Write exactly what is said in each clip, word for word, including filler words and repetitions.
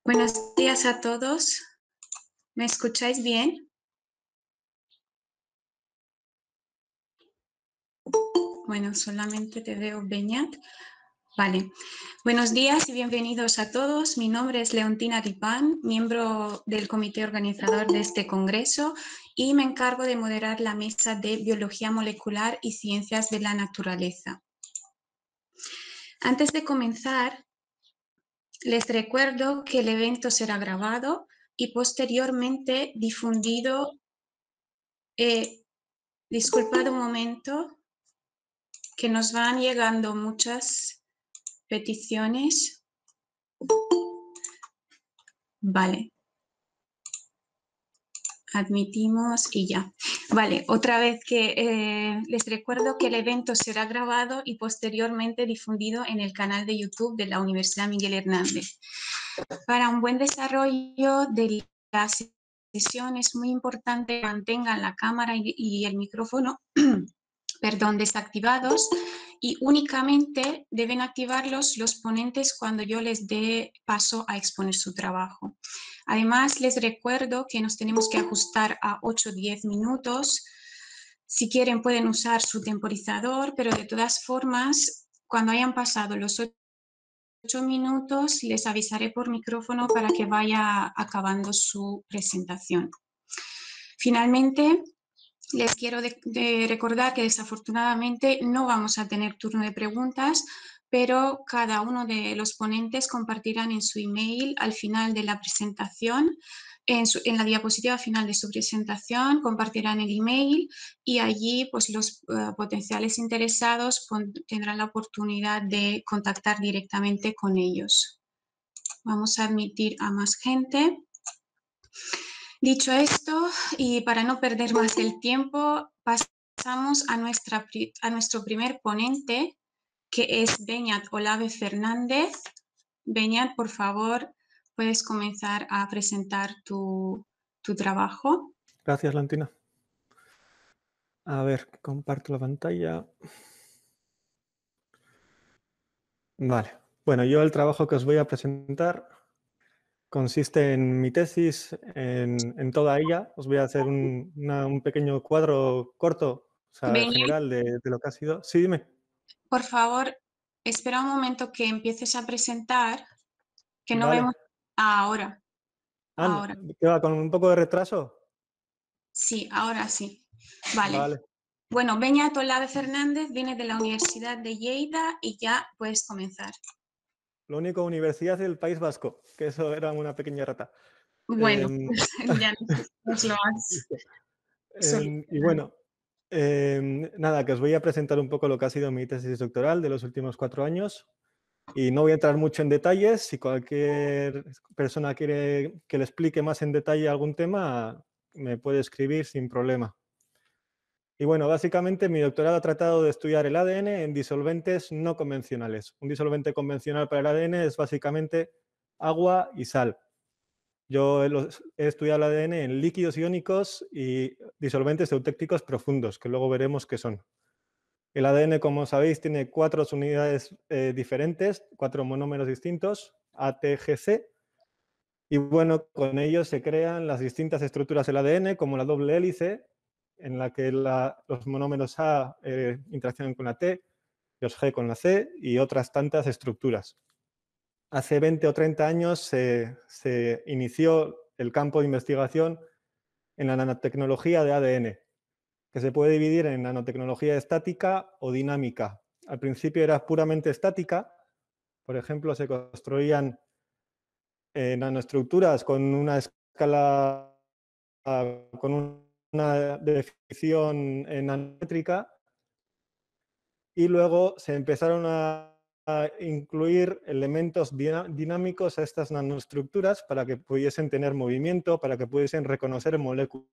Buenos días a todos. ¿Me escucháis bien? Bueno, solamente te veo, Beñat. Vale. Buenos días y bienvenidos a todos. Mi nombre es Leontina Ripán, miembro del comité organizador de este congreso y me encargo de moderar la mesa de Biología Molecular y Ciencias de la Naturaleza. Antes de comenzar, les recuerdo que el evento será grabado y posteriormente difundido. Eh, disculpad un momento, que nos van llegando muchas peticiones. Vale. Admitimos y ya. Vale, otra vez que eh, les recuerdo que el evento será grabado y posteriormente difundido en el canal de YouTube de la Universidad Miguel Hernández. Para un buen desarrollo de la sesión es muy importante que mantengan la cámara y, y el micrófono perdón, desactivados y únicamente deben activarlos los ponentes cuando yo les dé paso a exponer su trabajo. Además, les recuerdo que nos tenemos que ajustar a ocho a diez minutos. Si quieren pueden usar su temporizador, pero de todas formas, cuando hayan pasado los ocho minutos, les avisaré por micrófono para que vaya acabando su presentación. Finalmente, les quiero de, de recordar que desafortunadamente no vamos a tener turno de preguntas, pero cada uno de los ponentes compartirán en su email al final de la presentación, en, su, en la diapositiva final de su presentación, compartirán el email y allí pues, los uh, potenciales interesados pon, tendrán la oportunidad de contactar directamente con ellos. Vamos a admitir a más gente. Dicho esto, y para no perder más el tiempo, pasamos a, nuestra, a nuestro primer ponente, que es Beñat Olave Fernández. Beñat, por favor, puedes comenzar a presentar tu, tu trabajo. Gracias, Leontina. A ver, comparto la pantalla. Vale. Bueno, yo el trabajo que os voy a presentar consiste en mi tesis, en, en toda ella. Os voy a hacer un, una, un pequeño cuadro corto, o sea, Beñat, general de, de lo que ha sido. Sí, dime. Por favor, espera un momento que empieces a presentar, que no Vale. vemos ahora. Ah, Ahora. ¿qué va? ¿Con un poco de retraso? Sí, ahora sí. Vale. Vale. Bueno, Beñat Olave Fernández viene de la Universidad de Lleida y ya puedes comenzar. Lo único, Universidad del País Vasco, que eso era una pequeña rata. Bueno, Eh, pues ya nos lo has eh, y solucionado. bueno, eh, nada, que os voy a presentar un poco lo que ha sido mi tesis doctoral de los últimos cuatro años. Y no voy a entrar mucho en detalles. Si cualquier persona quiere que le explique más en detalle algún tema, me puede escribir sin problema. Y bueno, básicamente mi doctorado ha tratado de estudiar el A D N en disolventes no convencionales. Un disolvente convencional para el A D N es básicamente agua y sal. Yo he estudiado el A D N en líquidos iónicos y disolventes eutécticos profundos, que luego veremos qué son. El A D N, como sabéis, tiene cuatro unidades eh, diferentes, cuatro monómeros distintos, A, T, G, C. Y bueno, con ellos se crean las distintas estructuras del A D N, como la doble hélice, en la que la, los monómeros A eh, interaccionan con la T, los G con la C y otras tantas estructuras. Hace veinte o treinta años se, se inició el campo de investigación en la nanotecnología de A D N, que se puede dividir en nanotecnología estática o dinámica. Al principio era puramente estática. Por ejemplo, se construían eh, nanoestructuras con una escala, con una definición nanométrica, y luego se empezaron a, a incluir elementos dinámicos a estas nanoestructuras para que pudiesen tener movimiento, para que pudiesen reconocer moléculas.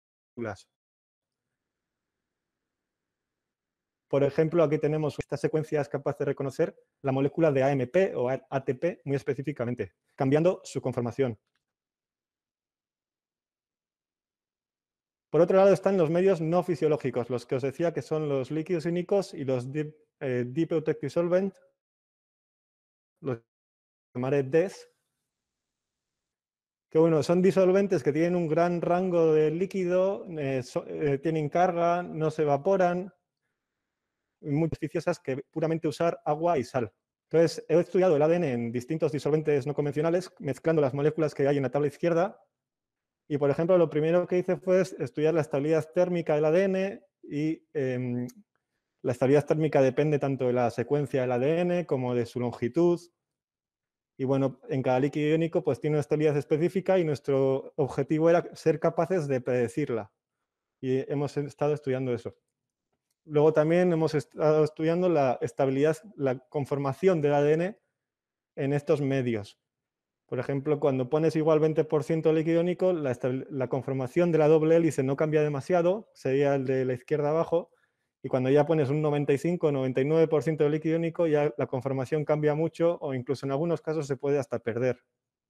Por ejemplo, aquí tenemos esta secuencia es capaz de reconocer la molécula de A M P o A T P muy específicamente, cambiando su conformación. Por otro lado están los medios no fisiológicos, los que os decía que son los líquidos iónicos y los Deep, eh, deep Eutectic Solvent, los llamaré D E S. Que bueno, son disolventes que tienen un gran rango de líquido, eh, so, eh, tienen carga, no se evaporan, muy beneficiosas que puramente usar agua y sal. Entonces, he estudiado el A D N en distintos disolventes no convencionales, mezclando las moléculas que hay en la tabla izquierda. Y, por ejemplo, lo primero que hice fue estudiar la estabilidad térmica del A D N y eh, la estabilidad térmica depende tanto de la secuencia del A D N como de su longitud. Y bueno, en cada líquido iónico pues tiene una estabilidad específica y nuestro objetivo era ser capaces de predecirla. Y hemos estado estudiando eso. Luego también hemos estado estudiando la estabilidad, la conformación del A D N en estos medios. Por ejemplo, cuando pones igual veinte por ciento de líquido iónico, la, la conformación de la doble hélice no cambia demasiado, sería el de la izquierda abajo, y cuando ya pones un noventa y cinco o noventa y nueve por ciento de líquido iónico, ya la conformación cambia mucho o incluso en algunos casos se puede hasta perder.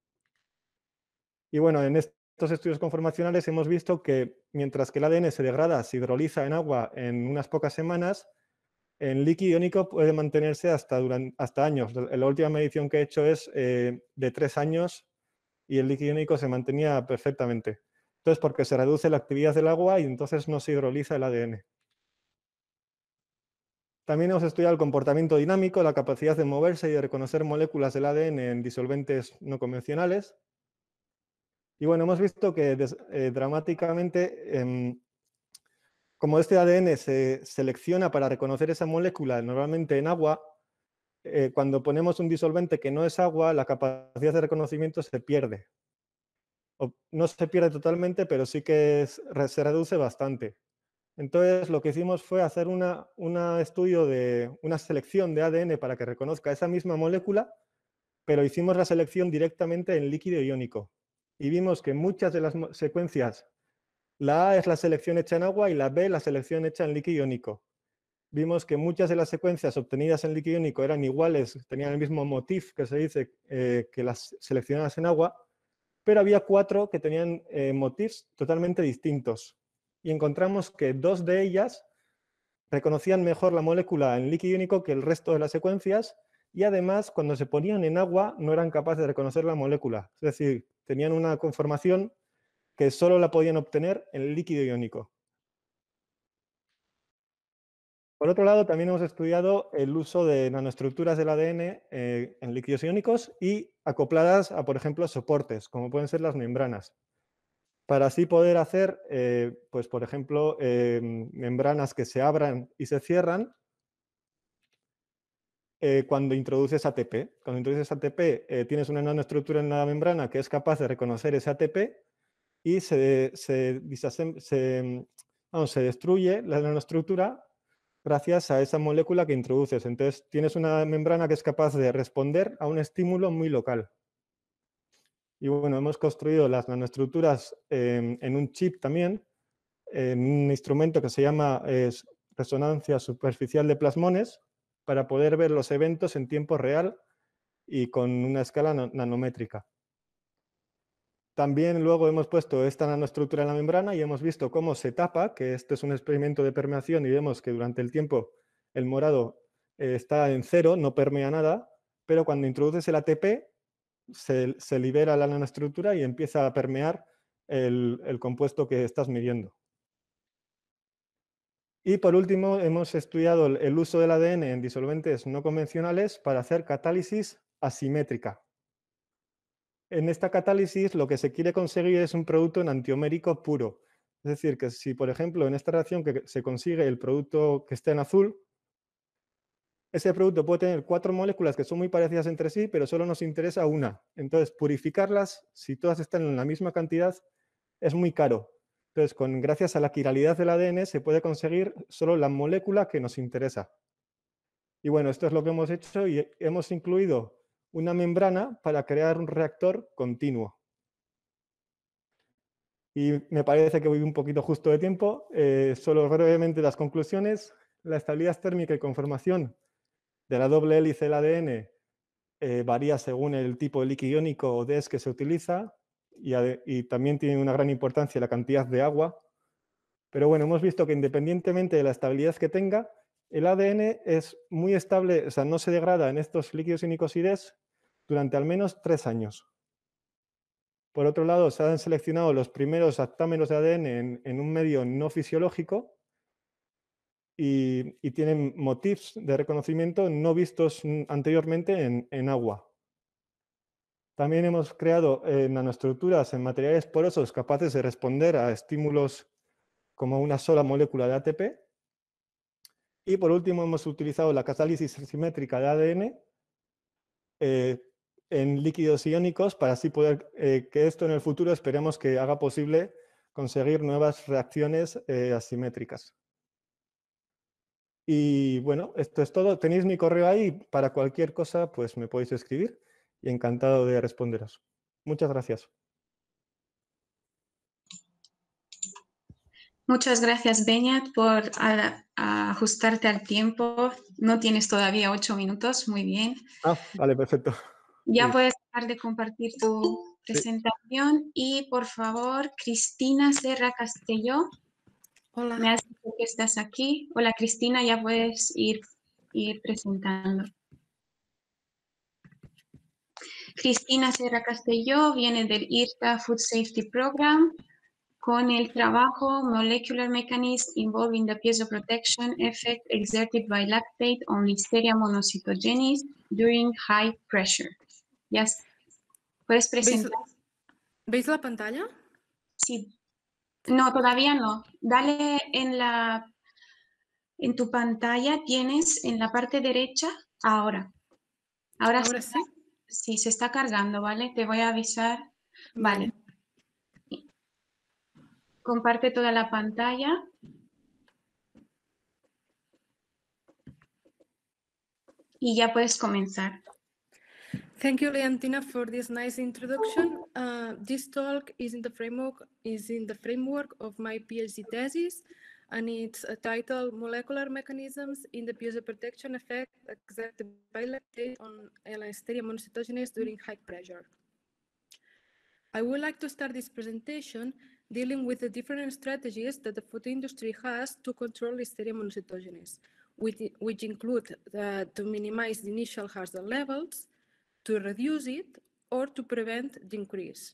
Y bueno, en estos estudios conformacionales hemos visto que mientras que el A D N se degrada, se hidroliza en agua en unas pocas semanas, en líquido iónico puede mantenerse hasta, durante, hasta años. La última medición que he hecho es eh, de tres años y el líquido iónico se mantenía perfectamente. Entonces, porque se reduce la actividad del agua y entonces no se hidroliza el A D N. También hemos estudiado el comportamiento dinámico, la capacidad de moverse y de reconocer moléculas del A D N en disolventes no convencionales. Y bueno, hemos visto que eh, dramáticamente, eh, como este A D N se selecciona para reconocer esa molécula normalmente en agua, eh, cuando ponemos un disolvente que no es agua, la capacidad de reconocimiento se pierde. O no se pierde totalmente, pero sí que es, se reduce bastante. Entonces, lo que hicimos fue hacer una, una estudio de una selección de A D N para que reconozca esa misma molécula, pero hicimos la selección directamente en líquido iónico. Y vimos que muchas de las secuencias, la A es la selección hecha en agua y la B la selección hecha en líquido iónico. Vimos que muchas de las secuencias obtenidas en líquido iónico eran iguales, tenían el mismo motif que se dice eh, que las seleccionadas en agua, pero había cuatro que tenían eh, motifs totalmente distintos. Y encontramos que dos de ellas reconocían mejor la molécula en líquido iónico que el resto de las secuencias y además cuando se ponían en agua no eran capaces de reconocer la molécula. Es decir, tenían una conformación que solo la podían obtener en el líquido iónico. Por otro lado, también hemos estudiado el uso de nanoestructuras del A D N eh, en líquidos iónicos y acopladas a, por ejemplo, soportes, como pueden ser las membranas, para así poder hacer, eh, pues, por ejemplo, eh, membranas que se abran y se cierran eh, cuando introduces A T P. Cuando introduces A T P, eh, tienes una nanoestructura en la membrana que es capaz de reconocer ese A T P y se, se, se, vamos, se destruye la nanoestructura gracias a esa molécula que introduces. Entonces, tienes una membrana que es capaz de responder a un estímulo muy local. Y bueno, hemos construido las nanoestructuras eh, en un chip también, en un instrumento que se llama eh, resonancia superficial de plasmones, para poder ver los eventos en tiempo real y con una escala nanométrica. También luego hemos puesto esta nanoestructura en la membrana y hemos visto cómo se tapa, que este es un experimento de permeación y vemos que durante el tiempo el morado eh, está en cero, no permea nada, pero cuando introduces el A T P se, se libera la nanoestructura y empieza a permear el, el compuesto que estás midiendo. Y por último, hemos estudiado el uso del A D N en disolventes no convencionales para hacer catálisis asimétrica. En esta catálisis lo que se quiere conseguir es un producto enantiomérico puro. Es decir, que si, por ejemplo, en esta reacción que se consigue el producto que está en azul, ese producto puede tener cuatro moléculas que son muy parecidas entre sí, pero solo nos interesa una. Entonces, purificarlas, si todas están en la misma cantidad, es muy caro. Entonces, con, gracias a la quiralidad del A D N, se puede conseguir solo la molécula que nos interesa. Y bueno, esto es lo que hemos hecho y hemos incluido una membrana para crear un reactor continuo. Y me parece que voy un poquito justo de tiempo. Eh, solo brevemente las conclusiones. La estabilidad térmica y conformación de la doble hélice del A D N eh, varía según el tipo de líquido iónico o D E S que se utiliza y, y también tiene una gran importancia la cantidad de agua. Pero bueno, hemos visto que independientemente de la estabilidad que tenga, el A D N es muy estable, o sea, no se degrada en estos líquidos iónicos y D E S durante al menos tres años. Por otro lado, se han seleccionado los primeros haptámeros de A D N en, en un medio no fisiológico y, y tienen motifs de reconocimiento no vistos anteriormente en, en agua. También hemos creado eh, nanoestructuras en materiales porosos capaces de responder a estímulos como una sola molécula de A T P. Y por último, hemos utilizado la catálisis simétrica de A D N eh, en líquidos iónicos para así poder eh, que esto en el futuro esperemos que haga posible conseguir nuevas reacciones eh, asimétricas. Y bueno, esto es todo. Tenéis mi correo ahí. Para cualquier cosa, pues me podéis escribir y encantado de responderos. Muchas gracias. Muchas gracias, Beñat, por a, a ajustarte al tiempo. No tienes todavía ocho minutos, muy bien. Ah, vale, perfecto. Ya Sí. puedes dejar de compartir tu presentación y, por favor, Cristina Serra Castelló. Hola. Me has dicho que estás aquí. Hola, Cristina, ya puedes ir, ir presentando. Cristina Serra Castelló viene del I R T A Food Safety Program con el trabajo Molecular Mechanisms Involving the Piezoprotection Effect Exerted by Lactate on Listeria monocytogenes During High Pressure. Ya puedes presentar. ¿Veis, ¿Veis la pantalla? Sí. No, todavía no. Dale en la en tu pantalla, tienes en la parte derecha, ahora. Ahora, Ahora se sí. está, sí, se está cargando, ¿vale? Te voy a avisar. Vale. vale. Comparte toda la pantalla. Y ya puedes comenzar. Thank you, Leontina, for this nice introduction. Uh, this talk is in the framework is in the framework of my PhD thesis, and it's uh, titled "Molecular Mechanisms in the Piezoprotection Effect Exerted by Lactate on Listeria monocytogenes During High Pressure." I would like to start this presentation dealing with the different strategies that the food industry has to control Listeria monocytogenes, which, which include uh, to minimize the initial hazard levels, to reduce it, or to prevent the increase.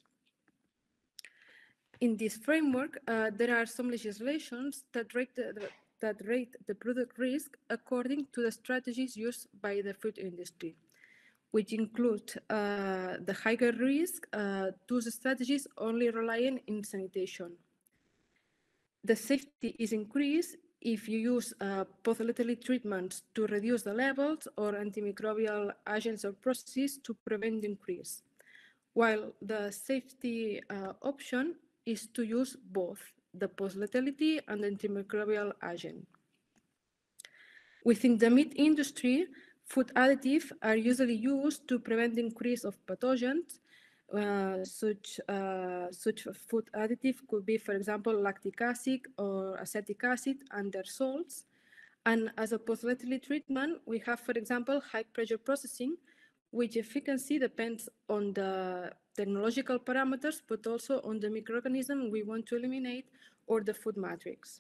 In this framework, uh, there are some legislations that rate, the, that rate the product risk according to the strategies used by the food industry, which include uh, the higher risk, uh, those strategies only relying in sanitation. The safety is increased if you use uh, post-lethal treatments to reduce the levels or antimicrobial agents or processes to prevent the increase, while the safety uh, option is to use both the post-lethality and the antimicrobial agent. Within the meat industry, food additives are usually used to prevent the increase of pathogens. Uh, such, uh, such food additive could be, for example, lactic acid or acetic acid and their salts. And as a post-lethal treatment, we have, for example, high pressure processing, which efficacy depends on the technological parameters, but also on the microorganism we want to eliminate or the food matrix.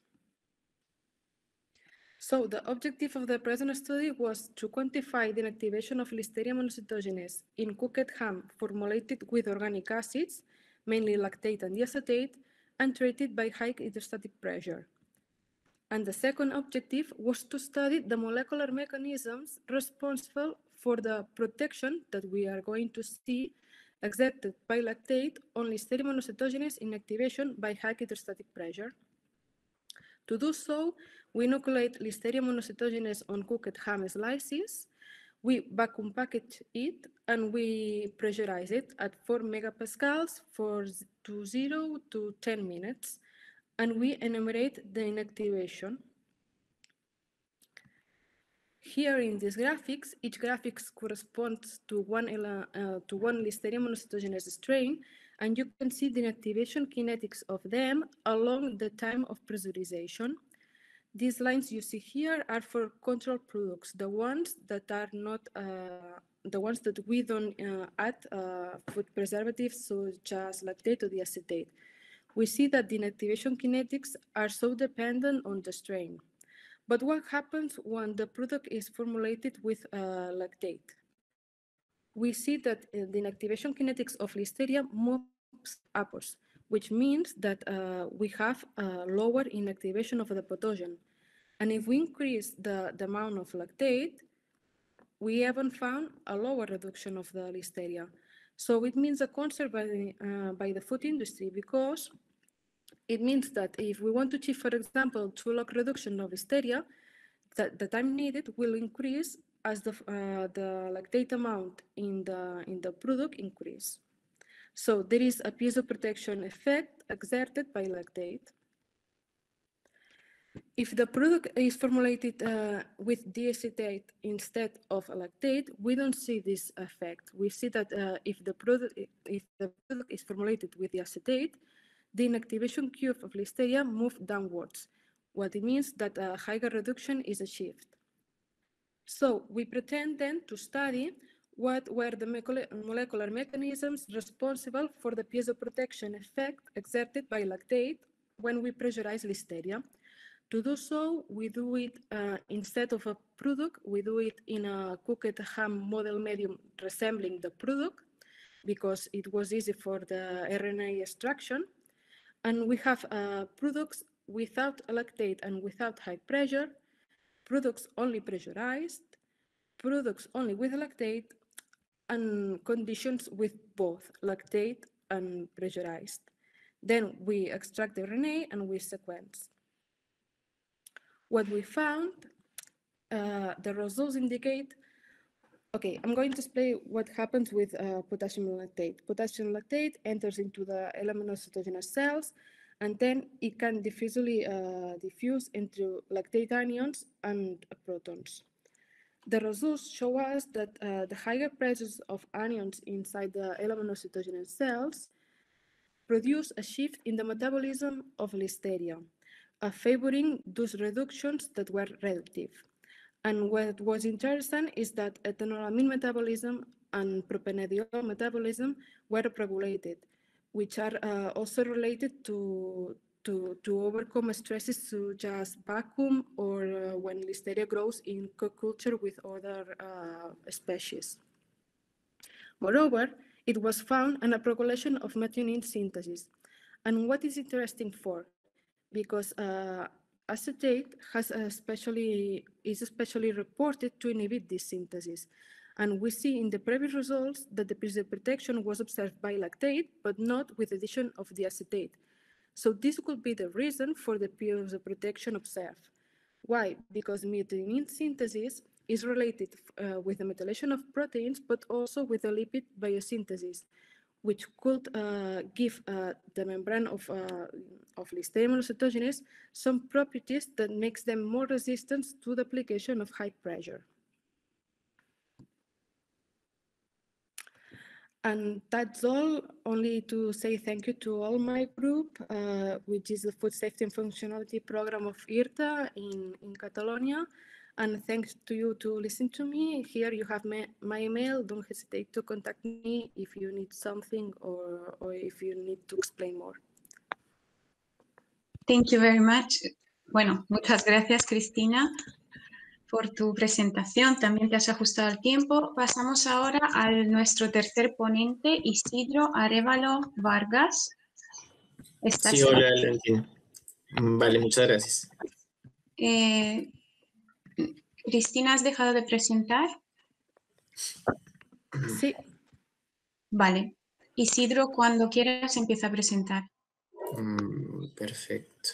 So the objective of the present study was to quantify the inactivation of Listeria monocytogenes in cooked ham formulated with organic acids, mainly lactate and diacetate, and treated by high hydrostatic pressure. And the second objective was to study the molecular mechanisms responsible for the protection that we are going to see exerted by lactate on Listeria monocytogenes inactivation by high hydrostatic pressure. To do so, we inoculate Listeria monocytogenes on cooked ham slices, we vacuum package it, and we pressurize it at four megapascals for to zero to ten minutes, and we enumerate the inactivation. Here in these graphics, each graphic corresponds to one, uh, to one Listeria monocytogenes strain, and you can see the inactivation kinetics of them along the time of pressurization. These lines you see here are for control products, the ones that are not, uh, the ones that we don't uh, add uh, food preservatives such as lactate or diacetate. We see that the inactivation kinetics are so dependent on the strain. But what happens when the product is formulated with uh, lactate? We see that uh, the inactivation kinetics of Listeria move apples, which means that uh, we have a lower inactivation of the pathogen. And if we increase the, the amount of lactate, we haven't found a lower reduction of the listeria. So it means a concern by the, uh, by the food industry, because it means that if we want to achieve, for example, two log reduction of listeria, that the time needed will increase as the, uh, the lactate amount in the, in the product increase. So there is a piezoprotection effect exerted by lactate. If the product is formulated uh, with diacetate instead of lactate, we don't see this effect. We see that uh, if the product if the product is formulated with diacetate, the inactivation curve of listeria moves downwards, what it means that a higher reduction is achieved. So we pretend then to study what were the molecular mechanisms responsible for the piezoprotection effect exerted by lactate when we pressurize listeria. To do so, we do it uh, instead of a product, we do it in a cooked ham model medium resembling the product, because it was easy for the R N A extraction. And we have uh, products without lactate and without high pressure, products only pressurized, products only with lactate, and conditions with both lactate and pressurized. Then we extract the R N A and we sequence. What we found, uh, the results indicate, okay, I'm going to explain what happens with uh, potassium lactate. Potassium lactate enters into the elaminocytogenous cells, and then it can diffusely uh, diffuse into lactate anions and protons. The results show us that uh, the higher pressures of anions inside the elaminocytogenous cells produce a shift in the metabolism of listeria, uh, favoring those reductions that were reductive. And what was interesting is that ethanolamine metabolism and propanediol metabolism were upregulated, which are uh, also related to, to, to overcome stresses such as vacuum or uh, when listeria grows in co-culture with other uh, species. Moreover, it was found an upregulation of methionine synthesis. And what is interesting for? Because uh, acetate has especially, is especially reported to inhibit this synthesis. And we see in the previous results that the piezoprotection was observed by lactate, but not with addition of the acetate. So this could be the reason for the piezoprotection observed. Why? Because methionine synthesis is related uh, with the methylation of proteins, but also with the lipid biosynthesis, which could uh, give uh, the membrane of, uh, of Listeria monocytogenes some properties that makes them more resistant to the application of high pressure. And that's all, only to say thank you to all my group, uh, which is the Food Safety and Functionality Program of IRTA in, in Catalonia. And thanks to you to listen to me. Here you have my, my email. Don't hesitate to contact me if you need something or, or if you need to explain more. Thank you very much. Bueno, muchas gracias, Cristina, por tu presentación. También te has ajustado al tiempo. Pasamos ahora a nuestro tercer ponente, Isidro Arévalo Vargas. Sí, hola, Valentina. Vale, muchas gracias. Eh, Cristina, ¿has dejado de presentar? Sí. Vale. Isidro, cuando quieras, empieza a presentar. Mm, perfecto.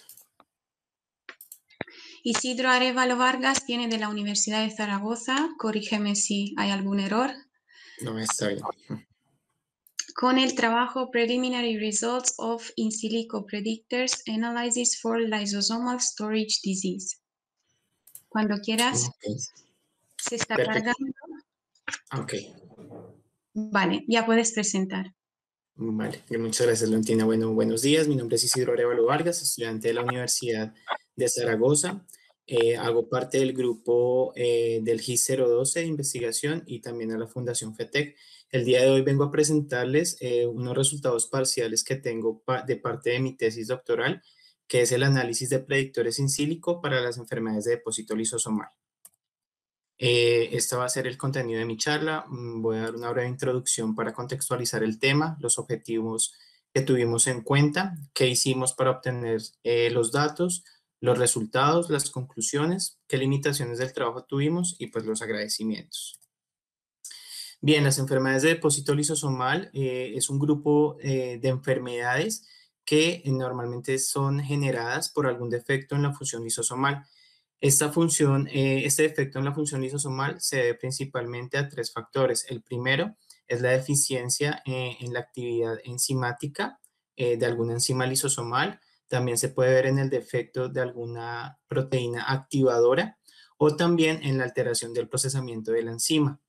Isidro Arévalo Vargas viene de la Universidad de Zaragoza. Corrígeme si hay algún error. No, está bien. Con el trabajo Preliminary Results of In Silico Predictors Analysis for Lysosomal Storage Disease. Cuando quieras, Okay. se está Perfecto. cargando. Ok. Vale, ya puedes presentar. Vale, muchas gracias, Valentina. Bueno, buenos días. Mi nombre es Isidro Arévalo Vargas, estudiante de la Universidad de Zaragoza. Eh, hago parte del grupo eh, del G I S cero doce de investigación y también a la Fundación FETEC. El día de hoy vengo a presentarles eh, unos resultados parciales que tengo pa de parte de mi tesis doctoral, que es el análisis de predictores in silico para las enfermedades de depósito lisosomal. Eh, este va a ser el contenido de mi charla. Voy a dar una breve introducción para contextualizar el tema, los objetivos que tuvimos en cuenta, qué hicimos para obtener eh, los datos, los resultados, las conclusiones, qué limitaciones del trabajo tuvimos y pues los agradecimientos. Bien, las enfermedades de depósito lisosomal eh, es un grupo eh, de enfermedades que eh, normalmente son generadas por algún defecto en la función lisosomal. Esta función, eh, este defecto en la función lisosomal se debe principalmente a tres factores. El primero es la deficiencia eh, en la actividad enzimática eh, de alguna enzima lisosomal. También se puede ver en el defecto de alguna proteína activadora o también en la alteración del procesamiento de la enzima.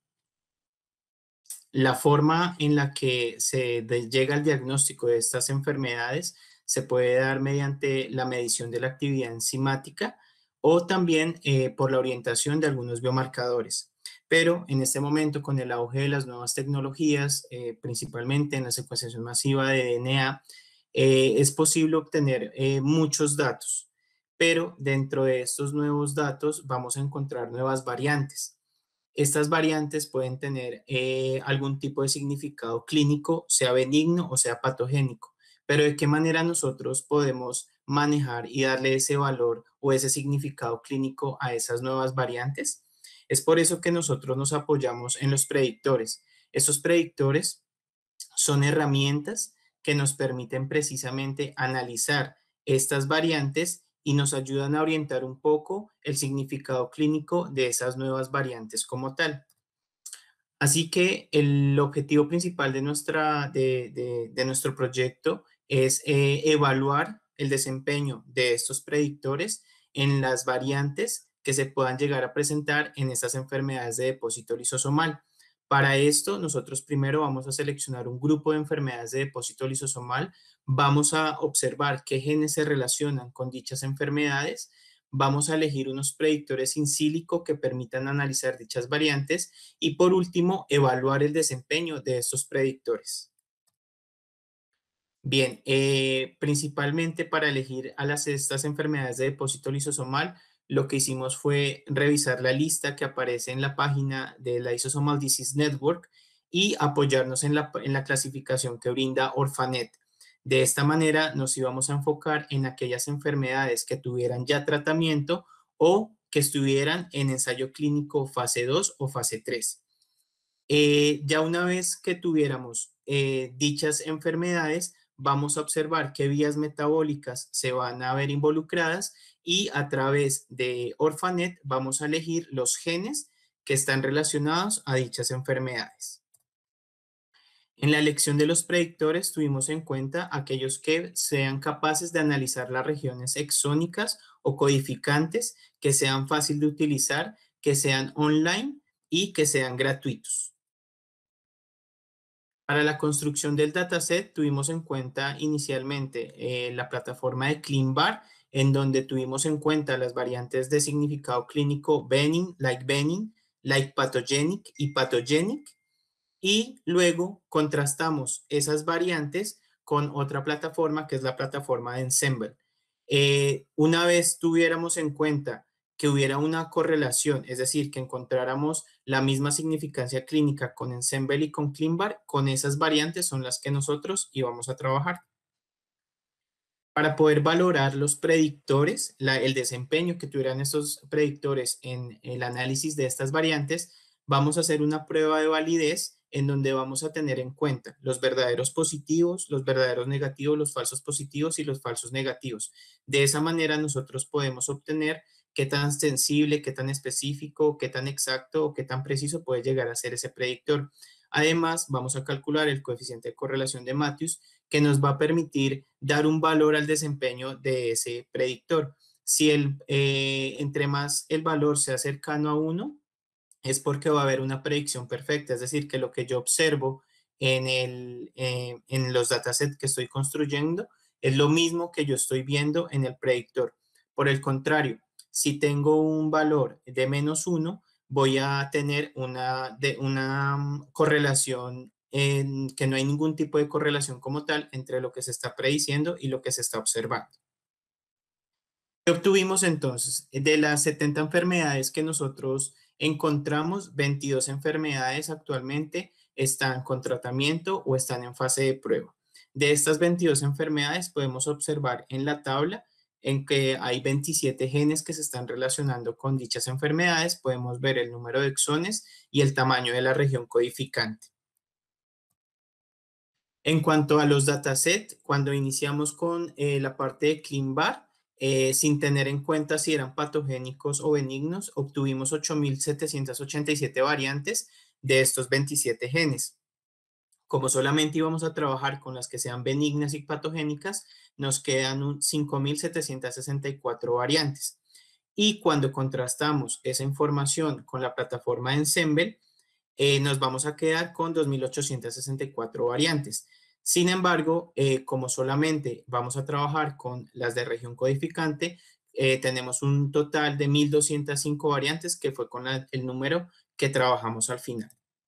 La forma en la que se llega al diagnóstico de estas enfermedades se puede dar mediante la medición de la actividad enzimática o también eh, por la orientación de algunos biomarcadores. Pero en este momento, con el auge de las nuevas tecnologías, eh, principalmente en la secuenciación masiva de D N A, eh, es posible obtener eh, muchos datos. Pero dentro de estos nuevos datos vamos a encontrar nuevas variantes. Estas variantes pueden tener eh, algún tipo de significado clínico, sea benigno o sea patogénico, pero ¿de qué manera nosotros podemos manejar y darle ese valor o ese significado clínico a esas nuevas variantes? Es por eso que nosotros nos apoyamos en los predictores. Estos predictores son herramientas que nos permiten precisamente analizar estas variantes y nos ayudan a orientar un poco el significado clínico de esas nuevas variantes como tal. Así que el objetivo principal de, nuestra, de, de, de nuestro proyecto es eh, evaluar el desempeño de estos predictores en las variantes que se puedan llegar a presentar en estas enfermedades de depósito lisosomal. Para esto, nosotros primero vamos a seleccionar un grupo de enfermedades de depósito lisosomal, vamos a observar qué genes se relacionan con dichas enfermedades, vamos a elegir unos predictores in silico que permitan analizar dichas variantes y por último, evaluar el desempeño de estos predictores. Bien, eh, principalmente para elegir a las, estas enfermedades de depósito lisosomal, lo que hicimos fue revisar la lista que aparece en la página de la Lysosomal Disease Network y apoyarnos en la, en la clasificación que brinda Orphanet. De esta manera nos íbamos a enfocar en aquellas enfermedades que tuvieran ya tratamiento o que estuvieran en ensayo clínico fase dos o fase tres. Eh, ya una vez que tuviéramos eh, dichas enfermedades, vamos a observar qué vías metabólicas se van a ver involucradas y a través de Orphanet vamos a elegir los genes que están relacionados a dichas enfermedades. En la elección de los predictores tuvimos en cuenta aquellos que sean capaces de analizar las regiones exónicas o codificantes, que sean fácil de utilizar, que sean online y que sean gratuitos. Para la construcción del dataset tuvimos en cuenta inicialmente eh, la plataforma de ClinVar, en donde tuvimos en cuenta las variantes de significado clínico benign, like benign, like pathogenic y pathogenic, y luego contrastamos esas variantes con otra plataforma que es la plataforma de Ensembl. Eh, una vez tuviéramos en cuenta que hubiera una correlación, es decir, que encontráramos la misma significancia clínica con Ensembl y con ClinVar, con esas variantes son las que nosotros íbamos a trabajar. Para poder valorar los predictores, la, el desempeño que tuvieran estos predictores en el análisis de estas variantes, vamos a hacer una prueba de validez en donde vamos a tener en cuenta los verdaderos positivos, los verdaderos negativos, los falsos positivos y los falsos negativos. De esa manera nosotros podemos obtener qué tan sensible, qué tan específico, qué tan exacto o qué tan preciso puede llegar a ser ese predictor. Además, vamos a calcular el coeficiente de correlación de Matthews, que nos va a permitir dar un valor al desempeño de ese predictor. Si el, eh, entre más el valor sea cercano a uno, es porque va a haber una predicción perfecta, es decir, que lo que yo observo en, el, eh, en los datasets que estoy construyendo es lo mismo que yo estoy viendo en el predictor. Por el contrario, si tengo un valor de menos uno, voy a tener una, de, una correlación en que no hay ningún tipo de correlación como tal entre lo que se está prediciendo y lo que se está observando. ¿Qué obtuvimos entonces? De las setenta enfermedades que nosotros encontramos, veintidós enfermedades actualmente están con tratamiento o están en fase de prueba. De estas veintidós enfermedades podemos observar en la tabla en que hay veintisiete genes que se están relacionando con dichas enfermedades. Podemos ver el número de exones y el tamaño de la región codificante. En cuanto a los datasets, cuando iniciamos con eh, la parte de ClinVar, eh, sin tener en cuenta si eran patogénicos o benignos, obtuvimos ocho mil setecientas ochenta y siete variantes de estos veintisiete genes. Como solamente íbamos a trabajar con las que sean benignas y patogénicas, nos quedan cinco mil setecientas sesenta y cuatro variantes. Y cuando contrastamos esa información con la plataforma Ensemble, eh, nos vamos a quedar con dos mil ochocientas sesenta y cuatro variantes. Sin embargo, eh, como solamente vamos a trabajar con las de región codificante, eh, tenemos un total de mil doscientas cinco variantes, que fue con la, el número que trabajamos al final.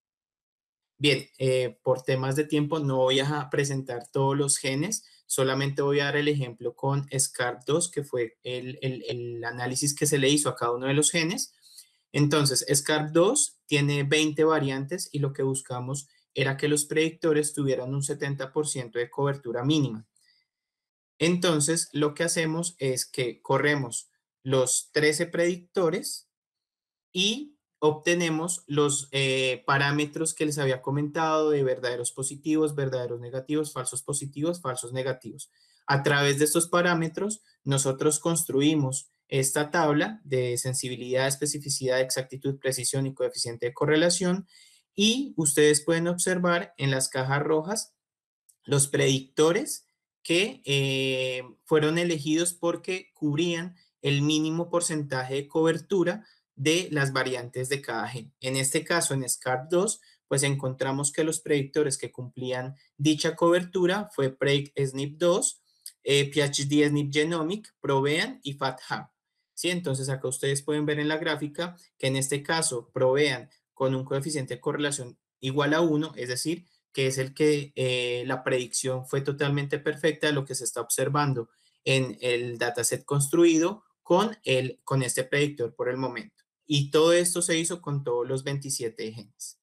Bien, eh, por temas de tiempo no voy a presentar todos los genes, solamente voy a dar el ejemplo con SCARP dos, que fue el, el, el análisis que se le hizo a cada uno de los genes. Entonces, SCARP dos tiene veinte variantes y lo que buscamos era que los predictores tuvieran un setenta por ciento de cobertura mínima. Entonces, lo que hacemos es que corremos los trece predictores y obtenemos los eh, parámetros que les había comentado de verdaderos positivos, verdaderos negativos, falsos positivos, falsos negativos. A través de estos parámetros, nosotros construimos esta tabla de sensibilidad, especificidad, exactitud, precisión y coeficiente de correlación, y ustedes pueden observar en las cajas rojas los predictores que eh, fueron elegidos porque cubrían el mínimo porcentaje de cobertura de las variantes de cada gen. En este caso, en SCARP dos, pues encontramos que los predictores que cumplían dicha cobertura fue Predict S N P dos, eh, PhD S N P Genomic, Provean y FATHAB. ¿Sí? Entonces acá ustedes pueden ver en la gráfica que en este caso Provean con un coeficiente de correlación igual a uno, es decir, que es el que eh, la predicción fue totalmente perfecta de lo que se está observando en el dataset construido con, el, con este predictor por el momento. Y todo esto se hizo con todos los veintisiete genes.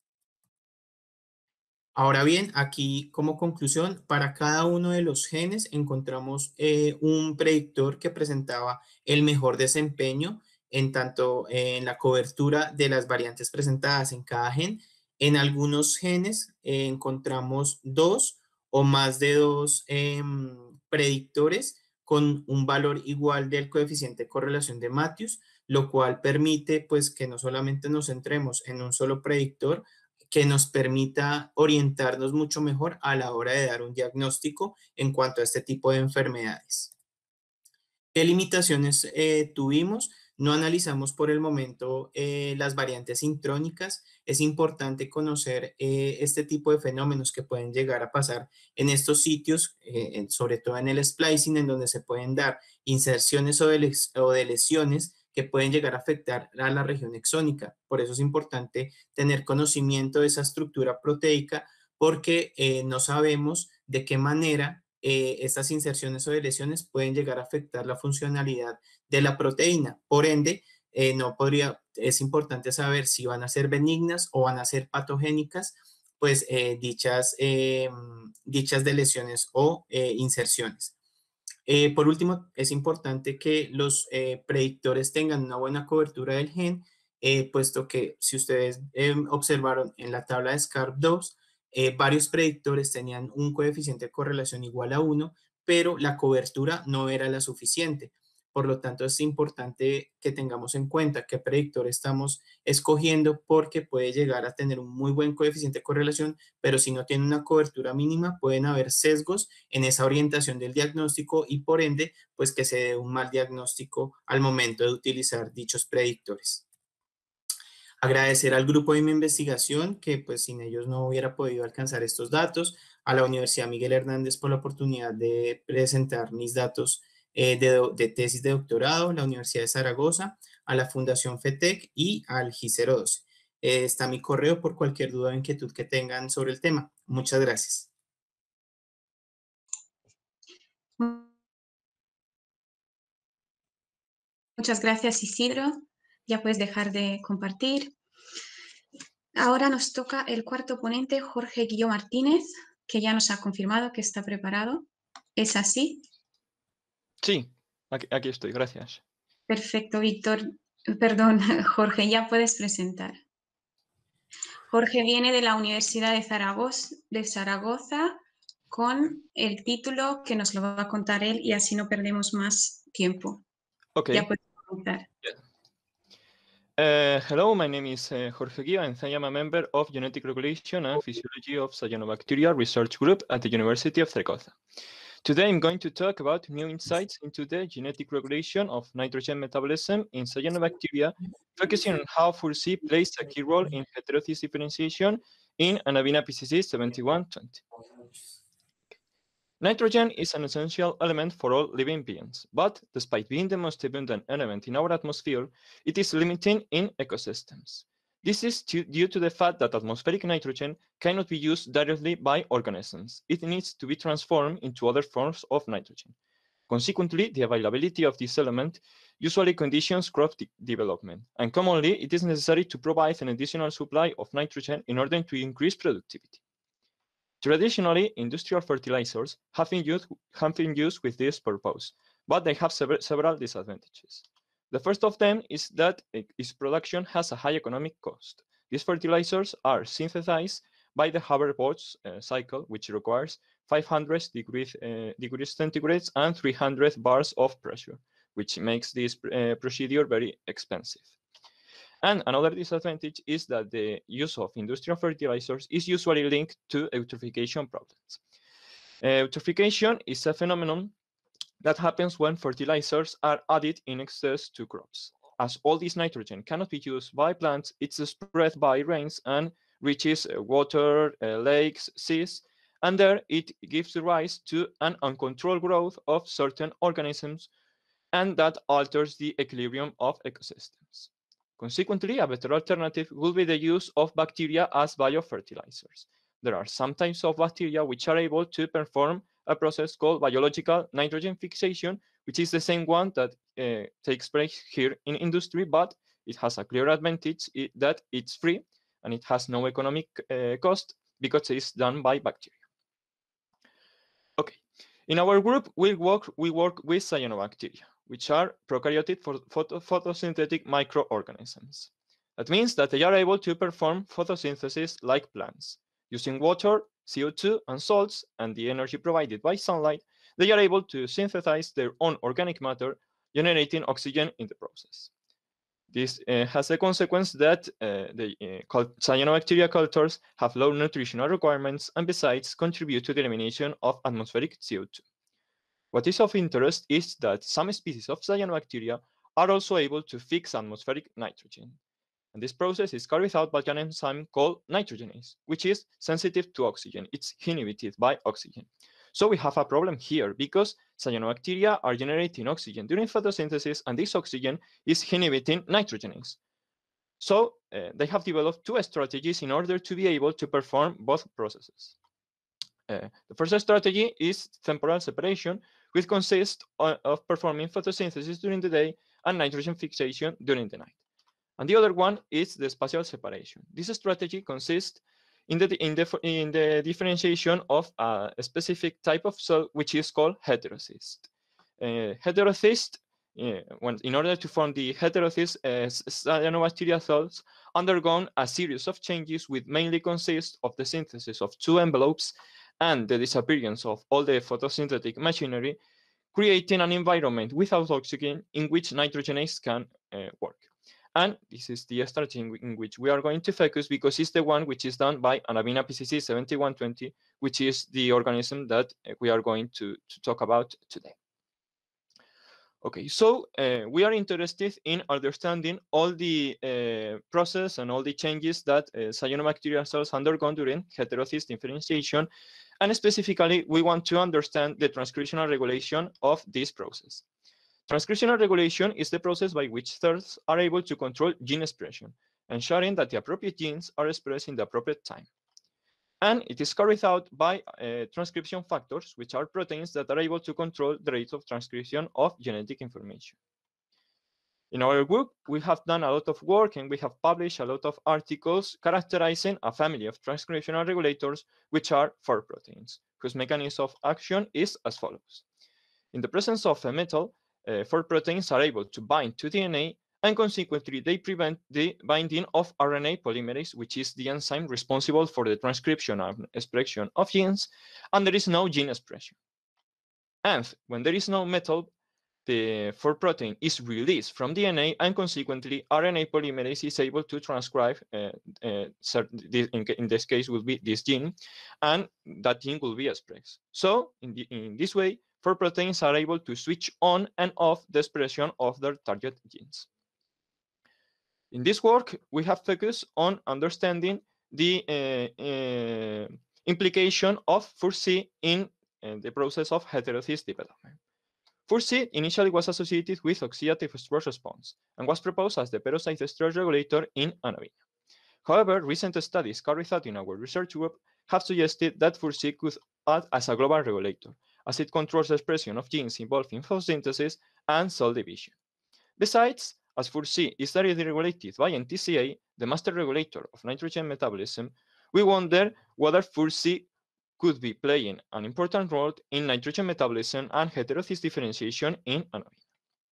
Ahora bien, aquí como conclusión, para cada uno de los genes encontramos eh, un predictor que presentaba el mejor desempeño en tanto eh, en la cobertura de las variantes presentadas en cada gen. En algunos genes eh, encontramos dos o más de dos eh, predictores con un valor igual del coeficiente de correlación de Matthews, lo cual permite pues que no solamente nos centremos en un solo predictor, que nos permita orientarnos mucho mejor a la hora de dar un diagnóstico en cuanto a este tipo de enfermedades. ¿Qué limitaciones eh, tuvimos? No analizamos por el momento eh, las variantes intrónicas. Es importante conocer eh, este tipo de fenómenos que pueden llegar a pasar en estos sitios, eh, sobre todo en el splicing, en donde se pueden dar inserciones o de, les o de lesiones que pueden llegar a afectar a la región exónica. Por eso es importante tener conocimiento de esa estructura proteica, porque eh, no sabemos de qué manera eh, estas inserciones o lesiones pueden llegar a afectar la funcionalidad de la proteína. Por ende, eh, no podría, es importante saber si van a ser benignas o van a ser patogénicas, pues eh, dichas, eh, dichas de lesiones o eh, inserciones. Eh, por último, es importante que los eh, predictores tengan una buena cobertura del gen, eh, puesto que si ustedes eh, observaron en la tabla de SCARP dos, eh, varios predictores tenían un coeficiente de correlación igual a uno, pero la cobertura no era la suficiente. Por lo tanto, es importante que tengamos en cuenta qué predictor estamos escogiendo, porque puede llegar a tener un muy buen coeficiente de correlación, pero si no tiene una cobertura mínima, pueden haber sesgos en esa orientación del diagnóstico y por ende, pues que se dé un mal diagnóstico al momento de utilizar dichos predictores. Agradecer al grupo de mi investigación, que pues sin ellos no hubiera podido alcanzar estos datos, a la Universidad Miguel Hernández por la oportunidad de presentar mis datos eh, de, de tesis de doctorado, la Universidad de Zaragoza, a la Fundación FETEC y al G I cero doce. Eh, está mi correo por cualquier duda o inquietud que tengan sobre el tema. Muchas gracias. Muchas gracias, Isidro. Ya puedes dejar de compartir. Ahora nos toca el cuarto ponente, Jorge Guilló Martínez, que ya nos ha confirmado que está preparado. ¿Es así? Sí, aquí, aquí estoy, gracias. Perfecto, Víctor. Perdón, Jorge, ya puedes presentar. Jorge viene de la Universidad de Zaragoza, de Zaragoza con el título que nos lo va a contar él y así no perdemos más tiempo. Okay. Ya puedes comenzar. Uh, hello, my name is uh, Jorge Guia, and I am a member of Genetic Regulation and Physiology of Cyanobacteria Research Group at the University of Zaragoza. Today, I'm going to talk about new insights into the genetic regulation of nitrogen metabolism in cyanobacteria, focusing on how F U R C plays a key role in heterosis differentiation in Anabina P C C seventy-one twenty. Nitrogen is an essential element for all living beings, but despite being the most abundant element in our atmosphere, it is limiting in ecosystems. This is due to the fact that atmospheric nitrogen cannot be used directly by organisms. It needs to be transformed into other forms of nitrogen. Consequently, the availability of this element usually conditions crop de development, and commonly it is necessary to provide an additional supply of nitrogen in order to increase productivity. Traditionally, industrial fertilizers have been used, have been used with this purpose, but they have sever several disadvantages. The first of them is that its production has a high economic cost. These fertilizers are synthesized by the Haber-Bosch uh, cycle, which requires five hundred degrees, uh, degrees centigrade and three hundred bars of pressure, which makes this uh, procedure very expensive. And another disadvantage is that the use of industrial fertilizers is usually linked to eutrophication problems. Uh, eutrophication is a phenomenon that happens when fertilizers are added in excess to crops. As all this nitrogen cannot be used by plants, it's spread by rains and reaches uh, water, uh, lakes, seas, and there it gives rise to an uncontrolled growth of certain organisms, and that alters the equilibrium of ecosystems. Consequently, a better alternative will be the use of bacteria as biofertilizers. There are some types of bacteria which are able to perform a process called biological nitrogen fixation, which is the same one that uh, takes place here in industry, but it has a clear advantage it, that it's free and it has no economic uh, cost because it's done by bacteria. Okay, in our group, we work, we work with cyanobacteria, which are prokaryotic photo photosynthetic microorganisms. That means that they are able to perform photosynthesis like plants. Using water, C O two, and salts, and the energy provided by sunlight, they are able to synthesize their own organic matter, generating oxygen in the process. This uh, has the consequence that uh, the uh, cyanobacteria cultures have low nutritional requirements and besides contribute to the elimination of atmospheric C O two. What is of interest is that some species of cyanobacteria are also able to fix atmospheric nitrogen. And this process is carried out by an enzyme called nitrogenase, which is sensitive to oxygen. It's inhibited by oxygen. So we have a problem here because cyanobacteria are generating oxygen during photosynthesis, and this oxygen is inhibiting nitrogenase. So uh, they have developed two strategies in order to be able to perform both processes. Uh, the first strategy is temporal separation, which consists of performing photosynthesis during the day and nitrogen fixation during the night. And the other one is the spatial separation. This strategy consists in the, in the, in the differentiation of a specific type of cell, which is called heterocyst. Uh, heterocyst, uh, when, in order to form the heterocyst, uh, cyanobacteria cells undergone a series of changes which mainly consist of the synthesis of two envelopes and the disappearance of all the photosynthetic machinery, creating an environment without oxygen in which nitrogenase can uh, work. And this is the strategy in which we are going to focus because it's the one which is done by Anabina P C C seventy-one twenty, which is the organism that we are going to, to talk about today. Okay, so uh, we are interested in understanding all the uh, process and all the changes that uh, cyanobacteria cells undergo during heterocyst differentiation. And specifically, we want to understand the transcriptional regulation of this process. Transcriptional regulation is the process by which cells are able to control gene expression, ensuring that the appropriate genes are expressed in the appropriate time. And it is carried out by uh, transcription factors, which are proteins that are able to control the rate of transcription of genetic information. In our group, we have done a lot of work and we have published a lot of articles characterizing a family of transcriptional regulators, which are four proteins, whose mechanism of action is as follows. In the presence of a metal, uh, four proteins are able to bind to D N A, and consequently, they prevent the binding of R N A polymerase, which is the enzyme responsible for the transcription and expression of genes, and there is no gene expression. And when there is no metal, the four protein is released from D N A, and consequently, R N A polymerase is able to transcribe, uh, uh, in, in this case, will be this gene, and that gene will be expressed. So, in, the, in this way, four proteins are able to switch on and off the expression of their target genes. In this work, we have focused on understanding the uh, uh, implication of F U R C in uh, the process of heterosys development. F U R C initially was associated with oxidative stress response and was proposed as the peroxide stress regulator in Anavinia. However, recent studies carried out in our research group have suggested that F U R C could act as a global regulator, as it controls the expression of genes involved in photosynthesis and cell division. Besides, as F U R C is directly regulated by N T C A, the master regulator of nitrogen metabolism, we wonder whether F U R C could be playing an important role in nitrogen metabolism and heterosys differentiation in Anavinia.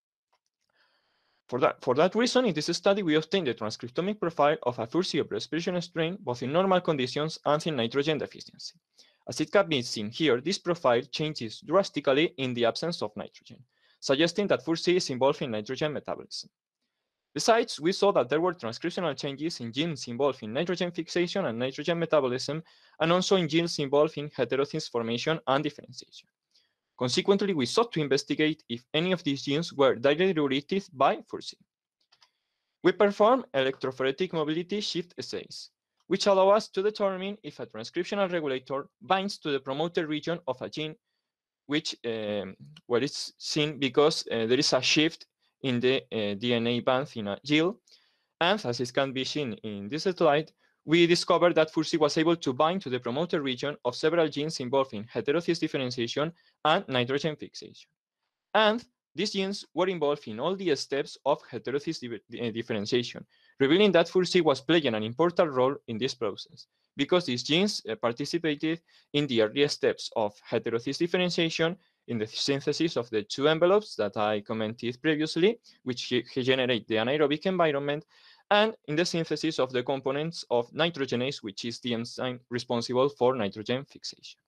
For that, for that reason, in this study, we obtained the transcriptomic profile of a F U R C overexpression strain both in normal conditions and in nitrogen deficiency. As it can be seen here, this profile changes drastically in the absence of nitrogen, suggesting that F U R C is involved in nitrogen metabolism. Besides, we saw that there were transcriptional changes in genes involved in nitrogen fixation and nitrogen metabolism, and also in genes involved in heterosys formation and differentiation. Consequently, we sought to investigate if any of these genes were directly regulated by F U R C. We performed electrophoretic mobility shift assays, which allow us to determine if a transcriptional regulator binds to the promoter region of a gene, which um, well, it's seen because uh, there is a shift in the uh, D N A band in a gene, and as it can be seen in this slide, we discovered that F U R C was able to bind to the promoter region of several genes involved in heterosys differentiation and nitrogen fixation. And these genes were involved in all the steps of heterosys di differentiation, revealing that F U R C was playing an important role in this process, because these genes uh, participated in the earliest steps of heterosys differentiation, in the synthesis of the two envelopes that I commented previously, which generate the anaerobic environment, and in the synthesis of the components of nitrogenase, which is the enzyme responsible for nitrogen fixation.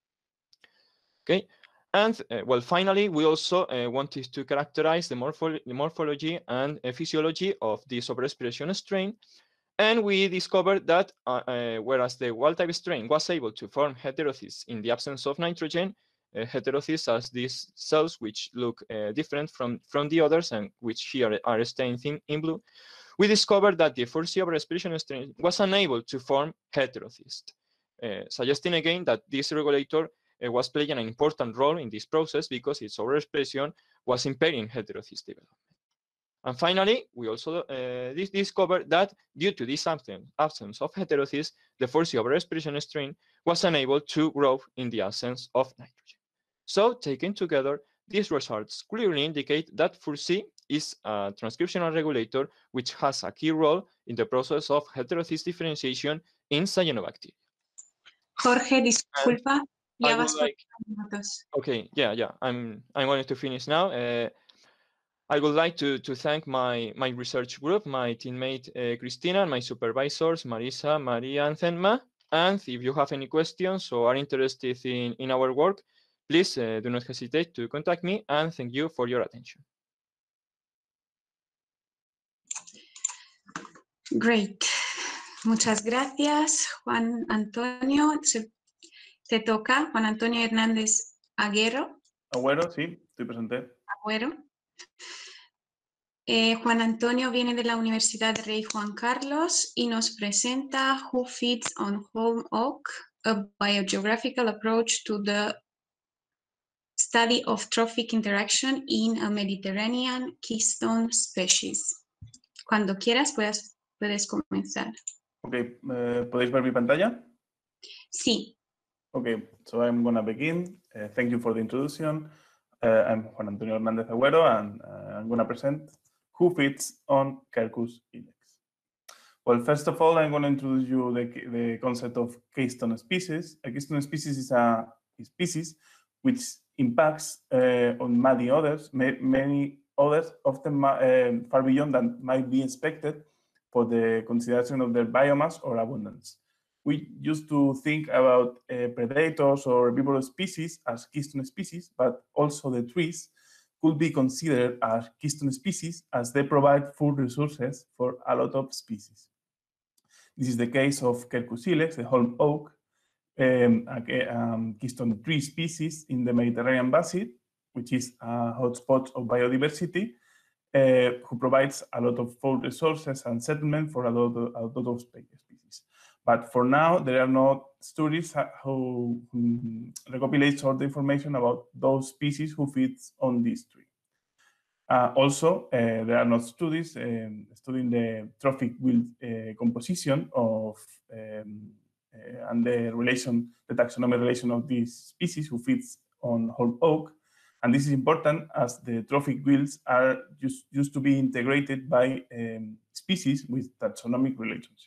Okay, and uh, well, finally, we also uh, wanted to characterize the, morpho the morphology and uh, physiology of this overexpression strain, and we discovered that uh, uh, whereas the wild-type strain was able to form heterosys in the absence of nitrogen, uh, heterosys as these cells which look uh, different from, from the others and which here are stained in, in blue, we discovered that the F U R C overexpression strain was unable to form heterosys, uh, suggesting again that this regulator uh, was playing an important role in this process because its overexpression was impairing heterosys development. And finally, we also uh, discovered that due to this absence of heterosys, the F U R C overexpression strain was unable to grow in the absence of nitrogen. So, taken together, these results clearly indicate that F U R C is a transcriptional regulator which has a key role in the process of heterosys differentiation in cyanobacteria. Jorge, disculpa, ya vas por like, minutos. Okay, yeah, yeah, I'm, I'm going to finish now. Uh, I would like to, to thank my, my research group, my teammate uh, Cristina, and my supervisors, Marisa, Maria, and Thelma. And if you have any questions or are interested in, in our work, please uh, do not hesitate to contact me, and thank you for your attention. Great. Muchas gracias, Juan Antonio. Te toca, Juan Antonio Hernández Agüero. Agüero, sí, estoy presente. Agüero. Eh, Juan Antonio viene de la Universidad Rey Juan Carlos y nos presenta Who Feeds on Holm Oak, a biogeographical approach to the study of trophic interaction in a Mediterranean keystone species. Cuando quieras, puedes, puedes comenzar. Ok, uh, ¿podéis ver mi pantalla? Sí. Okay, so I'm going to begin. Uh, thank you for the introduction. Uh, I'm Juan Antonio Hernández Agüero, and uh, I'm going to present who feeds on Quercus ilex. Well, first of all, I'm going to introduce you the, the concept of keystone species. A keystone species is a species which impacts uh, on many others, many others, often uh, far beyond than might be expected for the consideration of their biomass or abundance. We used to think about uh, predators or herbivorous species as keystone species, but also the trees could be considered as keystone species as they provide food resources for a lot of species. This is the case of Quercus ilex, the holm oak, um, a um, keystone tree species in the Mediterranean basin, which is a hotspot of biodiversity, uh, who provides a lot of food resources and settlement for a lot of, a lot of species. But for now, there are no studies who um, recopilate all the information about those species who feed on this tree. Uh, also, uh, there are not studies um, studying the trophic wild uh, composition of um, uh, and the relation, the taxonomic relation of these species who feeds on holm oak. And this is important as the trophic wilds are used, used to be integrated by um, species with taxonomic relationship.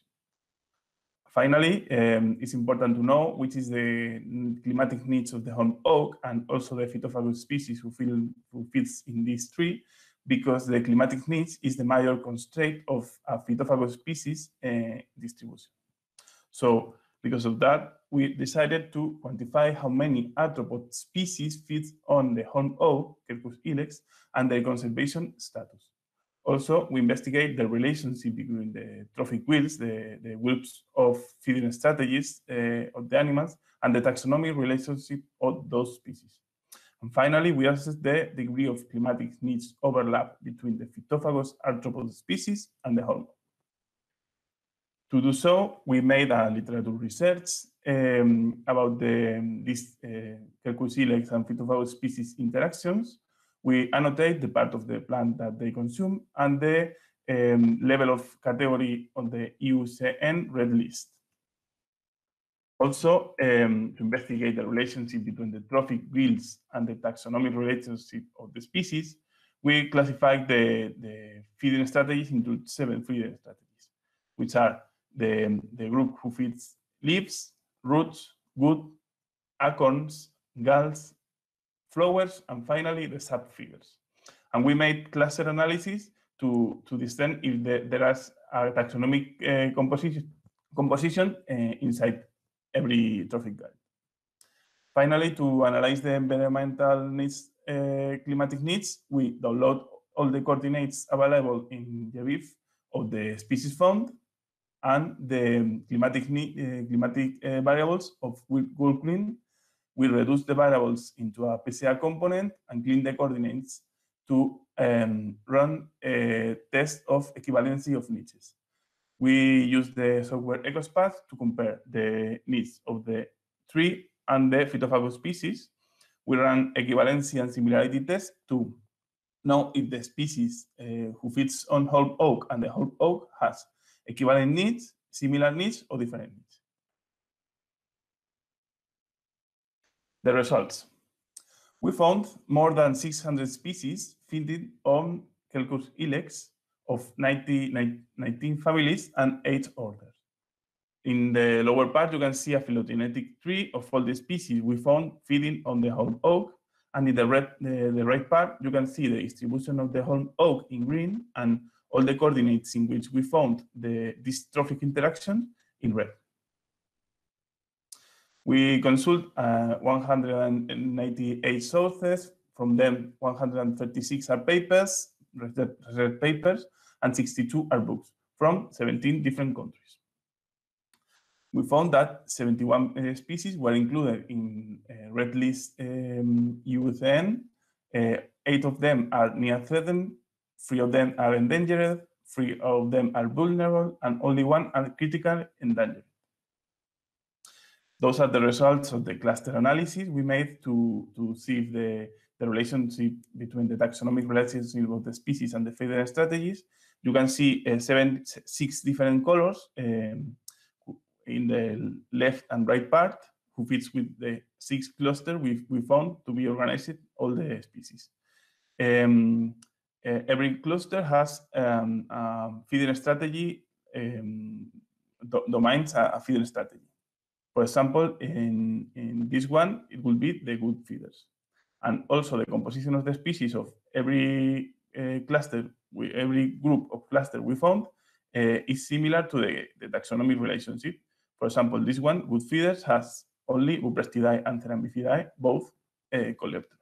Finally, um, it's important to know which is the climatic needs of the holm oak and also the Phytophagous species who, feel, who fits in this tree, because the climatic needs is the major constraint of a Phytophagous species uh, distribution. So because of that, we decided to quantify how many arthropod species fit on the holm oak, Quercus ilex, and their conservation status. Also, we investigate the relationship between the trophic wilds, the, the wilds of feeding strategies uh, of the animals, and the taxonomic relationship of those species. And finally, we assess the degree of climatic needs overlap between the Phytophagous arthropod species and the holm oak. To do so, we made a literature research um, about the, this uh, Quercus ilex and Phytophagous species interactions. We annotate the part of the plant that they consume and the um, level of category on the I U C N red list. Also, um, to investigate the relationship between the trophic wilds and the taxonomic relationship of the species, we classified the, the feeding strategies into seven feeding strategies, which are the, the group who feeds leaves, roots, wood, acorns, galls, flowers, and finally the sub-figures. And we made cluster analysis to, to discern if the, there is a taxonomic uh, composition, composition uh, inside every trophic guide. Finally, to analyze the environmental needs, uh, climatic needs, we download all the coordinates available in GeoBIF of the species found and the climatic, need, uh, climatic uh, variables of WorldClean. We reduce the variables into a P C A component and clean the coordinates to um, run a test of equivalency of niches. We use the software EcoSpath to compare the needs of the tree and the Phytophagous species. We run equivalency and similarity tests to know if the species uh, who fits on holm oak and the holm oak has equivalent needs, similar needs, or different needs. The results. We found more than six hundred species feeding on Quercus ilex of ninety, nineteen families and eight orders. In the lower part, you can see a phylogenetic tree of all the species we found feeding on the holm oak. And in the, red, the, the right part, you can see the distribution of the holm oak in green and all the coordinates in which we found the dystrophic interaction in red. We consult uh, one hundred ninety-eight sources. From them, one hundred thirty-six are papers, research papers, and sixty-two are books from seventeen different countries. We found that seventy-one uh, species were included in uh, red list um, I U C N. Uh, eight of them are near threatened, three of them are endangered, three of them are vulnerable, and only one are critically endangered. Those are the results of the cluster analysis we made to, to see if the, the relationship between the taxonomic relationship of the species and the feeding strategies. You can see uh, seven, six different colors um, in the left and right part, who fits with the six cluster we, we found to be organized all the species. Um, uh, every cluster has um, a feeding strategy, um, do domains a, a feeding strategy. For example, in, in this one, it will be the good feeders. And also the composition of the species of every uh, cluster, we, every group of cluster we found uh, is similar to the, the taxonomic relationship. For example, this one, good feeders, has only Buprestidae and Cerambycidae, both uh, coleoptera.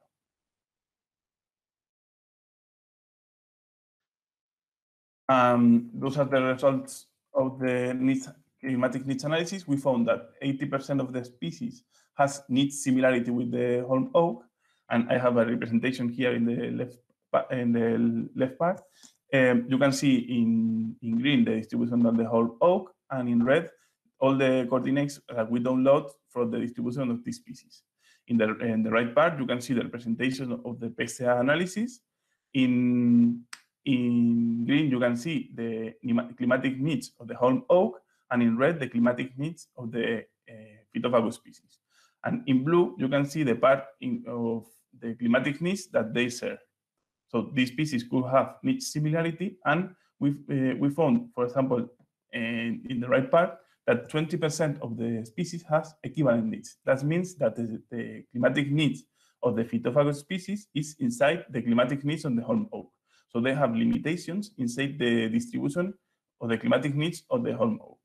Um, those are the results of the needs, climatic needs analysis. We found that eighty percent of the species has needs similarity with the holm oak, and I have a representation here in the left in the left part. Um, you can see in, in green the distribution of the holm oak, and in red all the coordinates that we download from the distribution of this species. In the, in the right part, you can see the representation of the P C A analysis. In In green, you can see the climatic needs of the holm oak, and in red, the climatic needs of the uh, Phytophagus species. And in blue, you can see the part in, of the climatic needs that they share. So these species could have needs similarity, and we uh, we found, for example, in, in the right part, that twenty percent of the species has equivalent needs. That means that the, the climatic needs of the Phytophagus species is inside the climatic needs of the holm oak. So they have limitations inside the distribution of the climatic needs of the holm oak.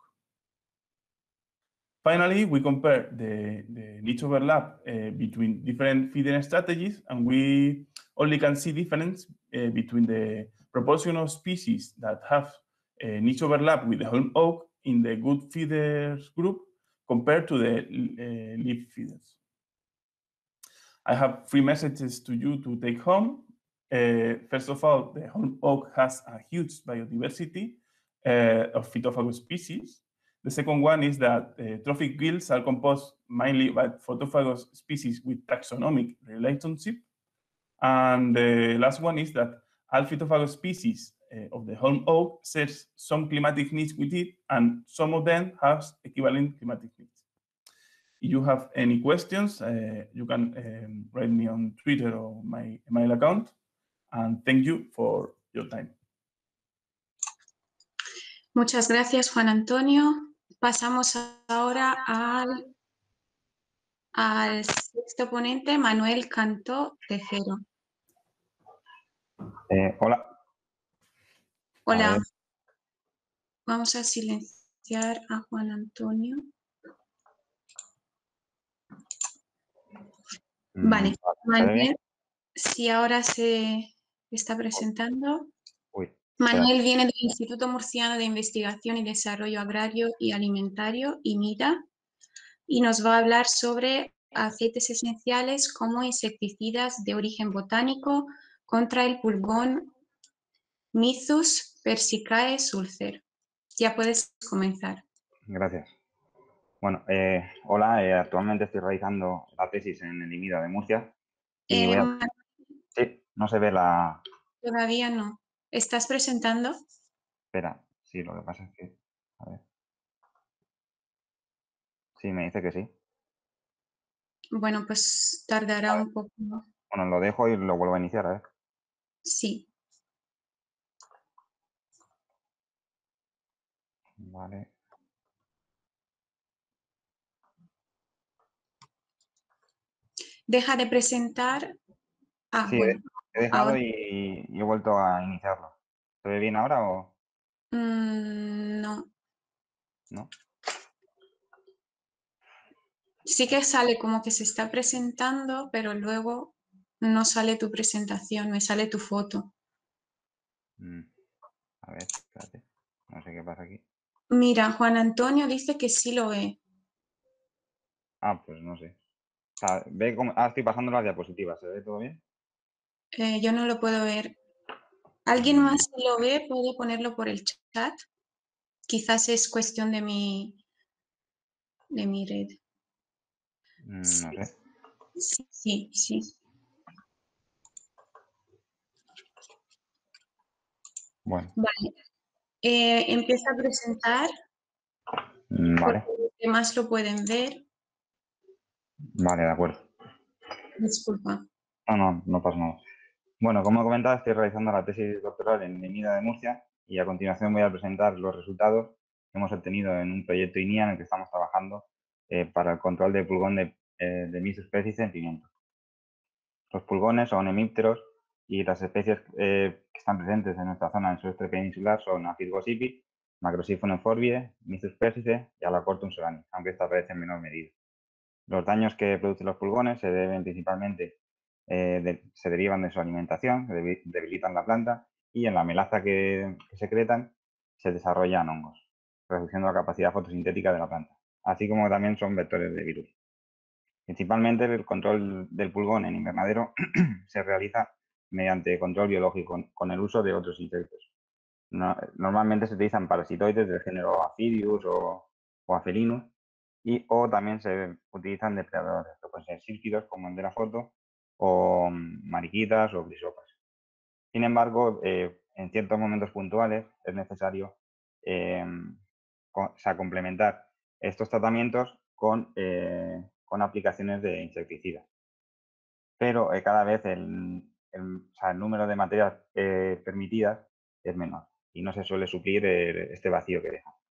Finally, we compare the, the niche overlap uh, between different feeding strategies, and we only can see difference uh, between the proportion of species that have a niche overlap with the holm oak in the good feeders group compared to the uh, leaf feeders. I have three messages to you to take home. Uh, first of all, the holm oak has a huge biodiversity uh, of Phytophagus species. The second one is that uh, trophic guilds are composed mainly by Phytophagus species with taxonomic relationship. And the last one is that all Phytophagus species uh, of the holm oak shares some climatic needs with it, and some of them have equivalent climatic needs. If you have any questions, uh, you can um, write me on Twitter or my email account. And thank you for your time. Muchas gracias, Juan Antonio. Pasamos ahora al, al sexto ponente, Manuel Cantó Tejero. Eh, hola. Hola. A ver. Vamos a silenciar a Juan Antonio. Vale, Manuel, si ahora se está presentando. Uy, Manuel viene del Instituto Murciano de Investigación y Desarrollo Agrario y Alimentario, IMIDA, y nos va a hablar sobre aceites esenciales como insecticidas de origen botánico contra el pulgón Mythus persicae sulcer. Ya puedes comenzar. Gracias. Bueno, eh, hola, eh, actualmente estoy realizando la tesis en el IMIDA de Murcia. Y Eh, voy a... Sí, no se ve la... Todavía no. ¿Estás presentando? Espera, sí, lo que pasa es que... A ver. Sí, me dice que sí. Bueno, pues tardará un poco. Bueno, lo dejo y lo vuelvo a iniciar, a ver. Sí. Vale. Deja de presentar. Ah, sí, bueno. he dejado ahora... y, y he vuelto a iniciarlo. ¿Se ve bien ahora o...? Mm, no. ¿No? Sí que sale como que se está presentando, pero luego no sale tu presentación, me sale tu foto. Mm. A ver, espérate. No sé qué pasa aquí. Mira, Juan Antonio dice que sí lo ve. Ah, pues no sé. O sea, ve cómo... Ah, estoy pasando las diapositivas. ¿Se ve todo bien? Eh, yo no lo puedo ver. ¿Alguien Mm. más lo ve? ¿Puede ponerlo por el chat? Quizás es cuestión de mi, de mi red. Mm, no sé. Sí, sí, sí. Bueno. Vale. Eh, empieza a presentar. Mm, vale. Porque los demás lo pueden ver. Vale, de acuerdo. Disculpa. No, no, no pasa nada. Bueno, como he comentado, estoy realizando la tesis doctoral en INIDA de Murcia y a continuación voy a presentar los resultados que hemos obtenido en un proyecto I N I A en el que estamos trabajando eh, para el control del pulgón de, eh, de Myzus species en pimiento. Los pulgones son hemípteros y las especies eh, que están presentes en nuestra zona del sureste peninsular son Aphis gossypii, Macrosiphones forbie, Myzus persice y Alacortum solani, aunque esta vez en menor medida. Los daños que producen los pulgones se deben principalmente, eh, de, se derivan de su alimentación, que debilitan la planta, y en la melaza que, que secretan se desarrollan hongos, reduciendo la capacidad fotosintética de la planta, así como también son vectores de virus. Principalmente el control del pulgón en invernadero se realiza mediante control biológico con, con el uso de otros insectos. No, normalmente se utilizan parasitoides del género Aphidius o, o Afelinus, y o también se utilizan depredadores, que pueden ser sílfidos como el de la foto, o mariquitas o grisopas. Sin embargo, eh, en ciertos momentos puntuales es necesario eh, con, o sea, complementar estos tratamientos con, eh, con aplicaciones de insecticidas. Pero eh, cada vez el, el, o sea, el número de materias eh, permitidas es menor y no se suele suplir eh, este vacío que deja.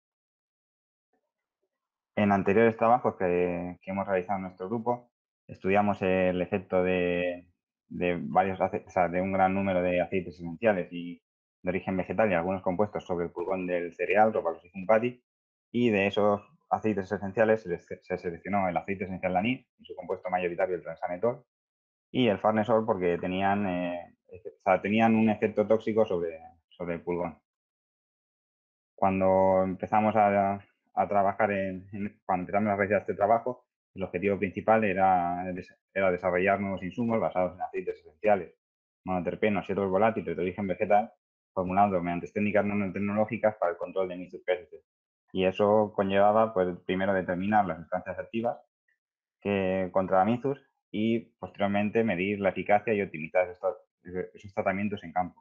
En anteriores trabajos que, que hemos realizado en nuestro grupo, estudiamos el efecto de, de, varios, o sea, de un gran número de aceites esenciales y de origen vegetal y algunos compuestos sobre el pulgón del cereal, Rhopalocicum patti, y de esos aceites esenciales se, se seleccionó el aceite esencial de anís y su compuesto mayoritario, el transanetol, y el farnesol porque tenían, eh, o sea, tenían un efecto tóxico sobre, sobre el pulgón. Cuando empezamos a, a trabajar, en, en, cuando empezamos a realizar este trabajo, el objetivo principal era, era desarrollar nuevos insumos basados en aceites esenciales, monoterpenos y otros volátiles de origen vegetal, formulados mediante técnicas nanotecnológicas para el control de Myzus persice. Y eso conllevaba, pues, primero determinar las sustancias activas que, contra la Myzus y posteriormente medir la eficacia y optimizar estos, esos tratamientos en campo.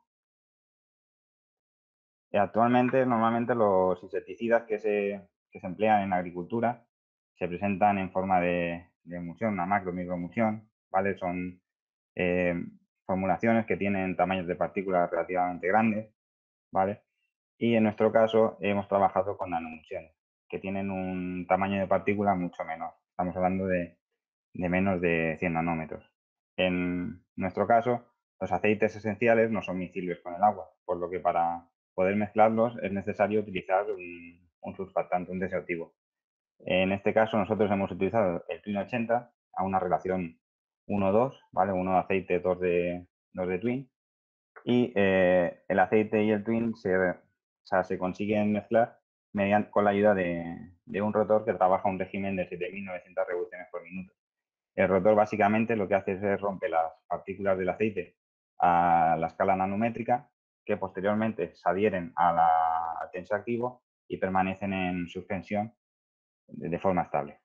Y actualmente, normalmente los insecticidas que se, que se emplean en agricultura se presentan en forma de, de emulsión, una macro microemulsión, ¿vale? Son eh, formulaciones que tienen tamaños de partículas relativamente grandes, ¿vale? Y en nuestro caso hemos trabajado con nanoemulsiones, que tienen un tamaño de partícula mucho menor. Estamos hablando de, de menos de cien nanómetros. En nuestro caso, los aceites esenciales no son miscibles con el agua, por lo que para poder mezclarlos es necesario utilizar un, un surfactante, un deseactivo. En este caso nosotros hemos utilizado el Twin ochenta a una relación uno dos, ¿vale? uno de aceite, dos de, dos de Twin, y eh, el aceite y el Twin se, o sea, se consiguen mezclar mediante, con la ayuda de, de un rotor que trabaja a un régimen de siete mil novecientas revoluciones por minuto. El rotor básicamente lo que hace es romper las partículas del aceite a la escala nanométrica, que posteriormente se adhieren a la, al tensoactivo y permanecen en suspensión de, de forma estable.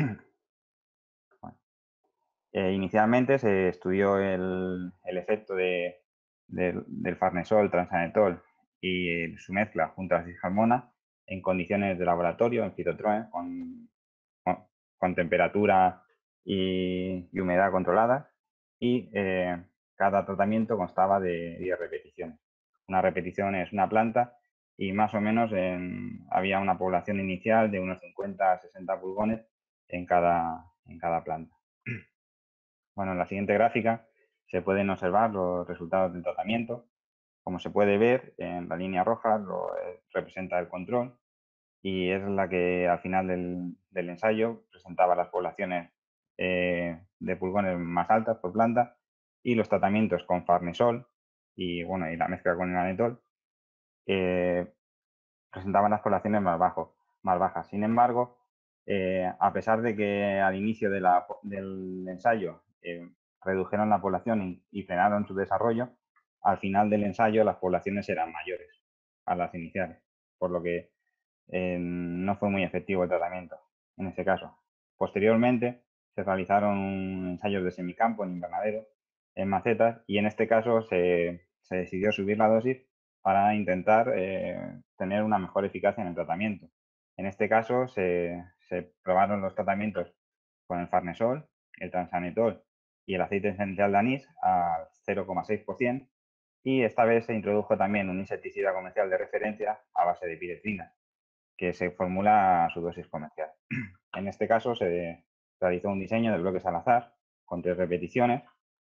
Bueno, eh, inicialmente se estudió el, el efecto de, de, del farnesol, transanetol y su mezcla junto a la cishalmona en condiciones de laboratorio, en fitotrones, con, con, con temperatura y, y humedad controladas, y eh, cada tratamiento constaba de diez repeticiones. Una repetición es una planta y más o menos en, había una población inicial de unos cincuenta a sesenta pulgones en cada, en cada planta. Bueno, en la siguiente gráfica se pueden observar los resultados del tratamiento. Como se puede ver, en la línea roja lo, eh, representa el control y es la que al final del, del ensayo presentaba las poblaciones eh, de pulgones más altas por planta y los tratamientos con farnesol y, bueno, y la mezcla con el anetol eh, presentaban las poblaciones más, bajo, más bajas. Sin embargo, eh, a pesar de que al inicio de la, del ensayo eh, redujeron la población y, y frenaron su desarrollo, al final del ensayo las poblaciones eran mayores a las iniciales, por lo que eh, no fue muy efectivo el tratamiento en ese caso. Posteriormente se realizaron ensayos de semicampo en invernadero, en macetas, y en este caso se, se decidió subir la dosis para intentar eh, tener una mejor eficacia en el tratamiento. En este caso se, se probaron los tratamientos con el farnesol, el transanetol y el aceite esencial de anís al cero coma seis por ciento, y esta vez se introdujo también un insecticida comercial de referencia a base de piretrina, que se formula a su dosis comercial. En este caso se realizó un diseño de bloques al azar con tres repeticiones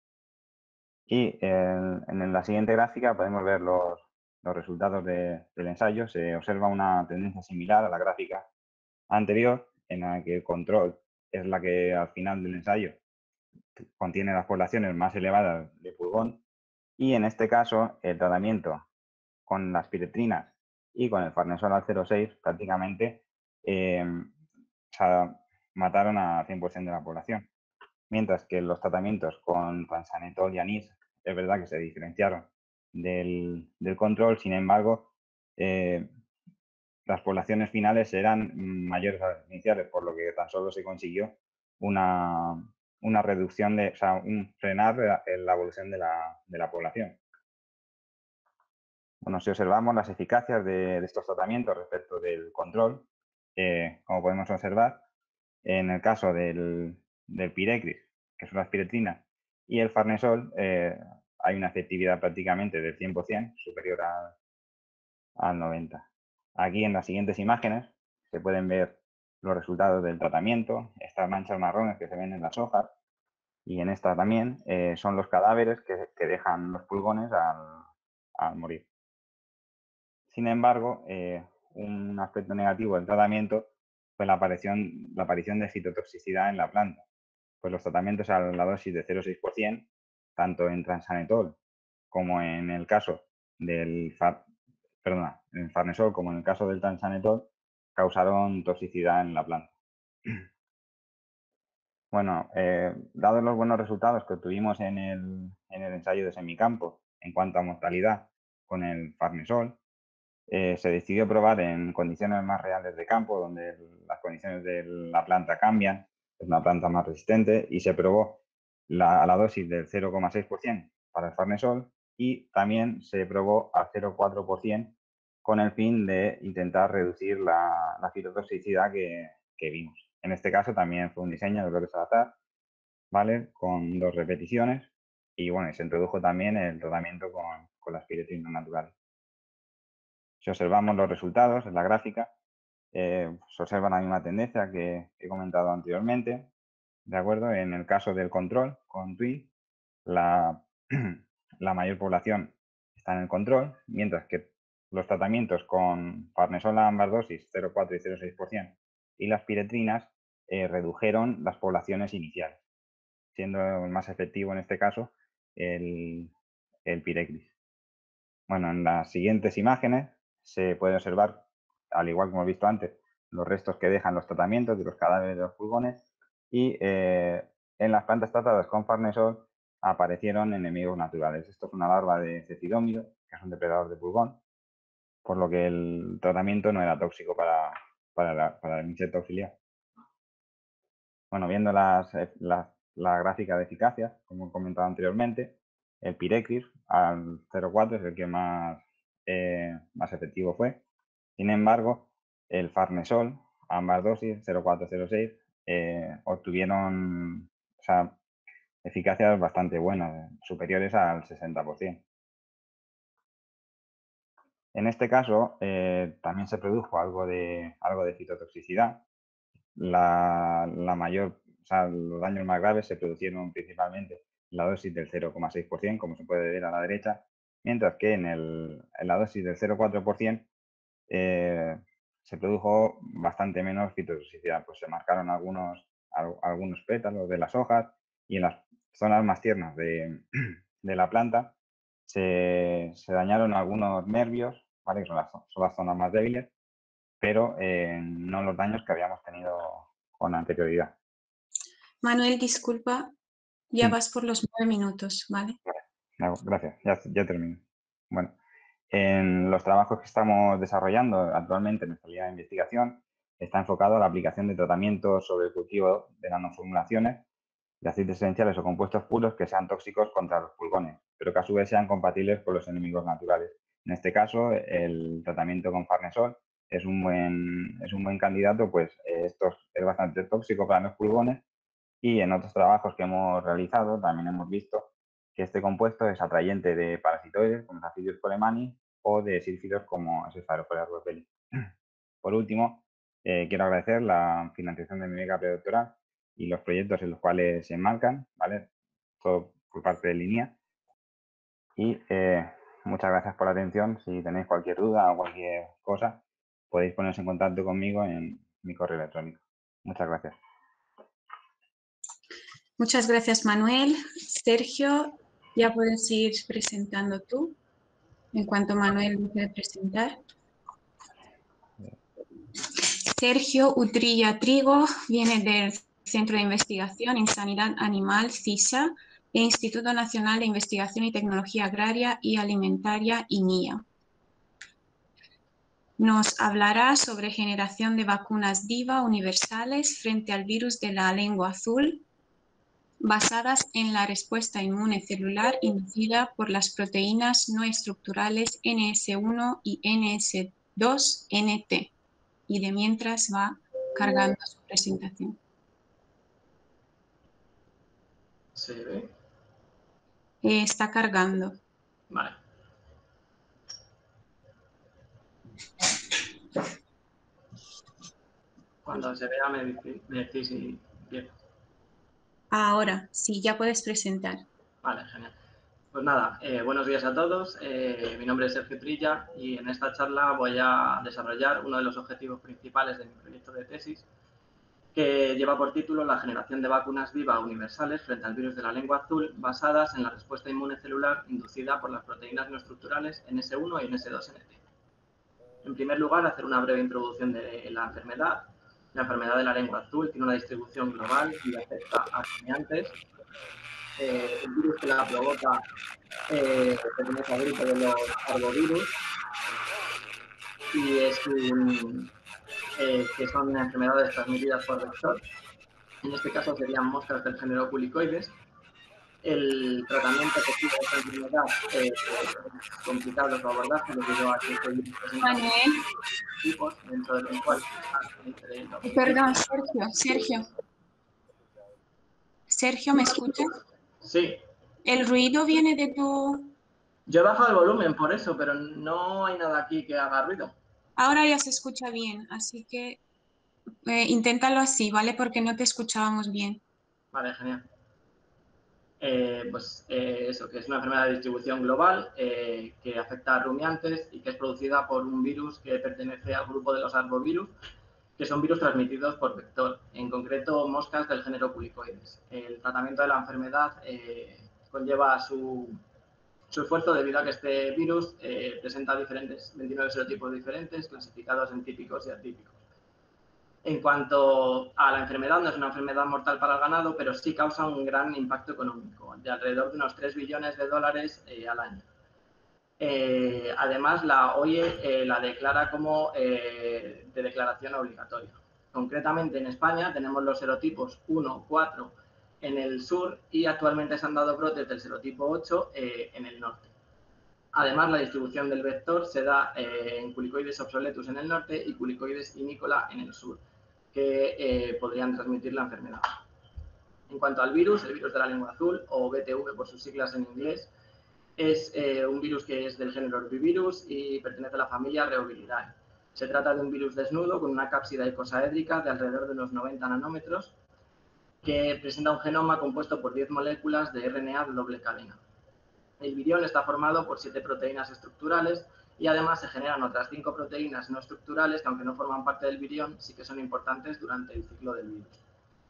y en, en la siguiente gráfica podemos ver los, los resultados de, del ensayo. Se observa una tendencia similar a la gráfica anterior, en la que el control es la que al final del ensayo contiene las poblaciones más elevadas de pulgón, y en este caso el tratamiento con las piretrinas y con el farnesol al cero coma seis prácticamente eh, o sea, mataron al cien por ciento de la población. Mientras que los tratamientos con transanetol y anís es verdad que se diferenciaron del, del control, sin embargo, eh, las poblaciones finales eran mayores a las iniciales, por lo que tan solo se consiguió una, una reducción de, o sea, un frenar la, la evolución de la, de la población. Bueno, si observamos las eficacias de, de estos tratamientos respecto del control, eh, como podemos observar, en el caso del, del Pirecris, que son las piretrinas, y el farnesol, eh, hay una efectividad prácticamente del cien por ciento, superior a, al noventa por ciento. Aquí en las siguientes imágenes se pueden ver los resultados del tratamiento, estas manchas marrones que se ven en las hojas, y en esta también eh, son los cadáveres que, que dejan los pulgones al, al morir. Sin embargo, eh, un aspecto negativo del tratamiento fue la aparición, la aparición de citotoxicidad en la planta. Pues los tratamientos a la dosis de cero coma seis por ciento, tanto en transanetol como en el caso del far, perdona, en farnesol como en el caso del transanetol, causaron toxicidad en la planta. Bueno, eh, dados los buenos resultados que obtuvimos en el, en el ensayo de semicampo en cuanto a mortalidad con el farnesol, eh, se decidió probar en condiciones más reales de campo, donde el, las condiciones de la planta cambian, es una planta más resistente, y se probó la, la dosis del cero coma seis por ciento para el farnesol, y también se probó al cero coma cuatro por ciento con el fin de intentar reducir la, la citotoxicidad que, que vimos. En este caso también fue un diseño de bloques al azar, ¿vale? Con dos repeticiones, y bueno, y se introdujo también el tratamiento con, con las piretrinas naturales. Si observamos los resultados en la gráfica, eh, se observa la misma tendencia que he comentado anteriormente, ¿de acuerdo? En el caso del control con T U I, la, la mayor población está en el control, mientras que los tratamientos con farnesol a ambas dosis, cero coma cuatro y cero coma seis por ciento, y las piretrinas eh, redujeron las poblaciones iniciales, siendo más efectivo en este caso el, el Pirecris. Bueno, en las siguientes imágenes se puede observar, al igual que hemos visto antes, los restos que dejan los tratamientos de los cadáveres de los pulgones, y eh, en las plantas tratadas con farnesol aparecieron enemigos naturales. Esto es una larva de cecidómido, que es un depredador de pulgón, por lo que el tratamiento no era tóxico para, para, la, para el insecto auxiliar. Bueno, viendo las, las, la gráfica de eficacia, como he comentado anteriormente, el Pirecris al cero coma cuatro es el que más, eh, más efectivo fue. Sin embargo, el farnesol, ambas dosis, cero coma cuatro y cero coma seis, eh, obtuvieron, o sea, eficacias bastante buenas, superiores al sesenta por ciento. En este caso, eh, también se produjo algo de, algo de citotoxicidad. La, la mayor, o sea, los daños más graves se produjeron principalmente en la dosis del cero coma seis por ciento, como se puede ver a la derecha, mientras que en, el, en la dosis del cero coma cuatro por ciento eh, se produjo bastante menos citotoxicidad, pues se marcaron algunos, algunos pétalos de las hojas, y en las zonas más tiernas de, de la planta se, se dañaron algunos nervios, ¿vale? Que son las, son las zonas más débiles, pero eh, no los daños que habíamos tenido con anterioridad. Manuel, disculpa, ya Sí. vas por los nueve minutos, ¿vale? Vale, gracias, ya, ya termino. Bueno, en los trabajos que estamos desarrollando actualmente en nuestra línea de investigación está enfocado a la aplicación de tratamientos sobre el cultivo de nanoformulaciones de aceites esenciales o compuestos puros que sean tóxicos contra los pulgones, pero que a su vez sean compatibles con los enemigos naturales. En este caso, el tratamiento con farnesol es un buen, es un buen candidato, pues eh, esto es bastante tóxico para los pulgones, Y en otros trabajos que hemos realizado también hemos visto que este compuesto es atrayente de parasitoides como Staphylococcus colemani o de sílfidos como Cephalosporus rosbelli. Por último, eh, quiero agradecer la financiación de mi beca predoctoral y los proyectos en los cuales se enmarcan, ¿vale? Todo por parte de Linea. Y eh, muchas gracias por la atención. Si tenéis cualquier duda o cualquier cosa, podéis poneros en contacto conmigo en mi correo electrónico. Muchas gracias. Muchas gracias, Manuel. Sergio, ya puedes ir presentando tú, en cuanto Manuel puede presentar. Sergio Utrilla Trigo viene del Centro de Investigación en Sanidad Animal, CISA, e Instituto Nacional de Investigación y Tecnología Agraria y Alimentaria, INIA. Nos hablará sobre generación de vacunas DIVA universales frente al virus de la lengua azul, basadas en la respuesta inmune celular inducida por las proteínas no estructurales N S uno y N S dos N T. Y de mientras va cargando su presentación. ¿Se ve? Eh, está cargando. Vale. Cuando se vea me decís, me decís si bien. Ahora, sí, ya puedes presentar. Vale, genial. Pues nada, eh, buenos días a todos. Eh, mi nombre es Sergio Trilla y en esta charla voy a desarrollar uno de los objetivos principales de mi proyecto de tesis, que lleva por título la generación de vacunas DIVA universales frente al virus de la lengua azul basadas en la respuesta inmune celular inducida por las proteínas no estructurales N S uno y N S dos N T. En primer lugar, hacer una breve introducción de la enfermedad. La enfermedad de la lengua azul tiene una distribución global y afecta a rumiantes. Eh, el virus que la provoca eh, pertenece al grupo de los arbovirus y es un, eh, que son enfermedades transmitidas por vector. En este caso serían moscas del género Culicoides. El tratamiento efectivo de esta enfermedad eh, es complicado su abordaje debido a que este virus presenta tipos dentro de los cuales entre los Perdón, Sergio, Sergio. Sergio, ¿me escuchas? Sí. ¿El ruido viene de tu...? Yo he bajado el volumen por eso, pero no hay nada aquí que haga ruido. Ahora ya se escucha bien, así que eh, inténtalo así, ¿vale? Porque no te escuchábamos bien. Vale, genial. Eh, pues eh, eso, que es una enfermedad de distribución global eh, que afecta a rumiantes y que es producida por un virus que pertenece al grupo de los arbovirus, que son virus transmitidos por vector, en concreto moscas del género Culicoides. El tratamiento de la enfermedad eh, conlleva su, su esfuerzo debido a que este virus eh, presenta diferentes, veintinueve serotipos diferentes, clasificados en típicos y atípicos. En cuanto a la enfermedad, no es una enfermedad mortal para el ganado, pero sí causa un gran impacto económico, de alrededor de unos tres billones de dólares eh, al año. Eh, además, la O I E eh, la declara como eh, de declaración obligatoria. Concretamente, en España tenemos los serotipos uno, cuatro en el sur y actualmente se han dado brotes del serotipo ocho eh, en el norte. Además, la distribución del vector se da eh, en Culicoides obsoletus en el norte y Culicoides inícola en el sur, que eh, podrían transmitir la enfermedad. En cuanto al virus, el virus de la lengua azul, o B T V por sus siglas en inglés, es eh, un virus que es del género Herbivirus y pertenece a la familia Reoviridae. Se trata de un virus desnudo con una cápsida icosaédrica de alrededor de unos noventa nanómetros que presenta un genoma compuesto por diez moléculas de R N A de doble cadena. El virión está formado por siete proteínas estructurales y además se generan otras cinco proteínas no estructurales que, aunque no forman parte del virión, sí que son importantes durante el ciclo del virus.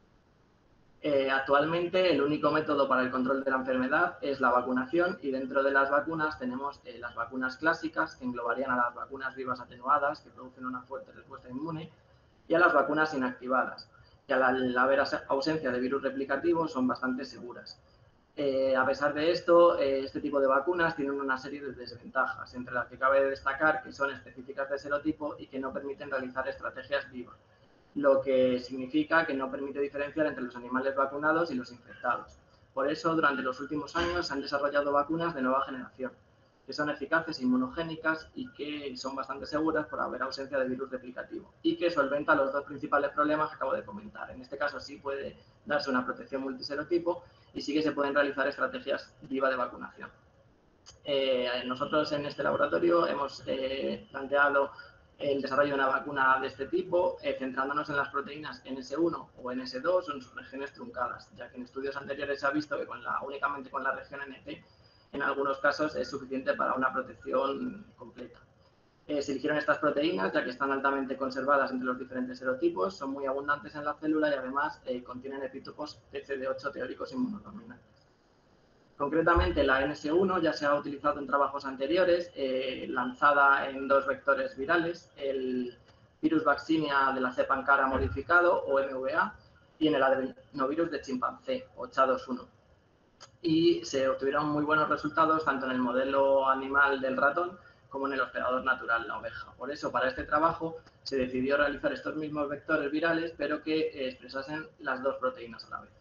Eh, actualmente el único método para el control de la enfermedad es la vacunación y dentro de las vacunas tenemos eh, las vacunas clásicas que englobarían a las vacunas vivas atenuadas que producen una fuerte respuesta inmune y a las vacunas inactivadas que al haber ausencia de virus replicativos son bastante seguras. Eh, a pesar de esto, eh, este tipo de vacunas tienen una serie de desventajas, entre las que cabe destacar que son específicas de serotipo y que no permiten realizar estrategias vivas, lo que significa que no permite diferenciar entre los animales vacunados y los infectados. Por eso, durante los últimos años se han desarrollado vacunas de nueva generación, que son eficaces e inmunogénicas y que son bastante seguras por haber ausencia de virus replicativo y que solventa los dos principales problemas que acabo de comentar. En este caso sí puede darse una protección multiserotipo y sí que se pueden realizar estrategias viva de vacunación. Eh, nosotros en este laboratorio hemos eh, planteado el desarrollo de una vacuna de este tipo, eh, centrándonos en las proteínas N S uno o N S dos o en sus regiones truncadas, ya que en estudios anteriores se ha visto que con la, únicamente con la región N P, en algunos casos es suficiente para una protección completa. Eh, se eligieron estas proteínas ya que están altamente conservadas entre los diferentes serotipos, son muy abundantes en la célula y además eh, contienen epitopos de C D ocho teóricos inmunodominantes. Concretamente, la N S uno ya se ha utilizado en trabajos anteriores, eh, lanzada en dos vectores virales, el virus vaccinia de la cepa Ankara modificado, o M V A, y en el adenovirus de chimpancé, o C H A dos uno. Y se obtuvieron muy buenos resultados tanto en el modelo animal del ratón como en el hospedador natural, la oveja. Por eso, para este trabajo, se decidió realizar estos mismos vectores virales, pero que eh, expresasen las dos proteínas a la vez.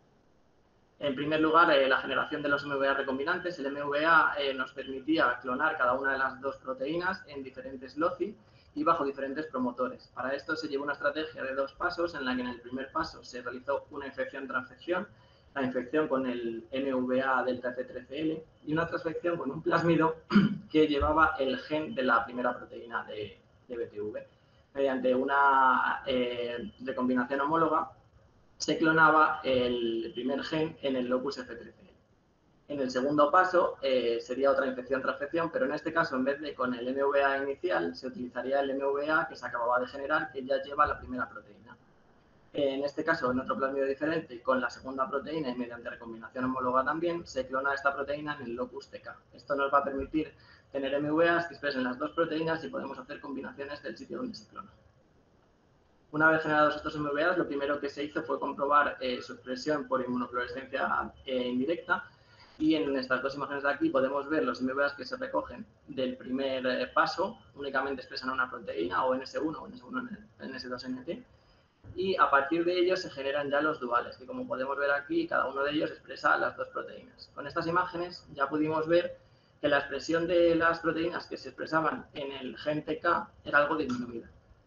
En primer lugar, eh, la generación de los M V A recombinantes. El M V A eh, nos permitía clonar cada una de las dos proteínas en diferentes loci y bajo diferentes promotores. Para esto se llevó una estrategia de dos pasos en la que en el primer paso se realizó una infección-transfección, la infección con el M V A delta F trece L y una transfección con un plásmido que llevaba el gen de la primera proteína de, de B T V. Mediante una eh, recombinación homóloga, se clonaba el primer gen en el locus F trece L. En el segundo paso eh, sería otra infección-transfección, pero en este caso, en vez de con el M V A inicial, se utilizaría el M V A que se acababa de generar, que ya lleva la primera proteína. En este caso, en otro plásmido diferente, con la segunda proteína y mediante recombinación homóloga también, se clona esta proteína en el locus T K. Esto nos va a permitir tener M V As que expresen las dos proteínas y podemos hacer combinaciones del sitio donde se clona. Una vez generados estos M V As, lo primero que se hizo fue comprobar eh, su expresión por inmunofluorescencia eh, indirecta, y en estas dos imágenes de aquí podemos ver los M V As que se recogen del primer eh, paso, únicamente expresan una proteína, o N S uno o N S uno N S dos N T, y a partir de ellos se generan ya los duales, que como podemos ver aquí, cada uno de ellos expresa las dos proteínas. Con estas imágenes ya pudimos ver que la expresión de las proteínas que se expresaban en el gen T K era algo disminuida.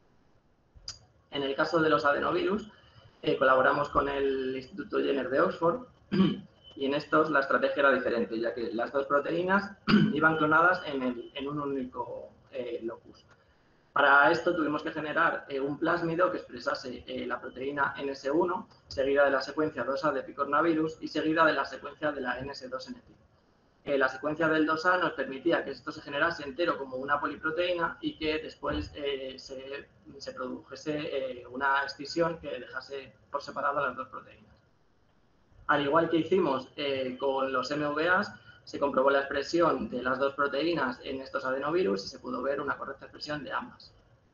En el caso de los adenovirus, eh, colaboramos con el Instituto Jenner de Oxford y en estos la estrategia era diferente, ya que las dos proteínas iban clonadas en, el, en un único eh, locus. Para esto tuvimos que generar eh, un plásmido que expresase eh, la proteína N S uno, seguida de la secuencia dos A de picornavirus y seguida de la secuencia de la N S dos N T. Eh, la secuencia del dos A nos permitía que esto se generase entero como una poliproteína y que después eh, se, se produjese eh, una escisión que dejase por separado las dos proteínas. Al igual que hicimos eh, con los M V As, se comprobó la expresión de las dos proteínas en estos adenovirus y se pudo ver una correcta expresión de ambas.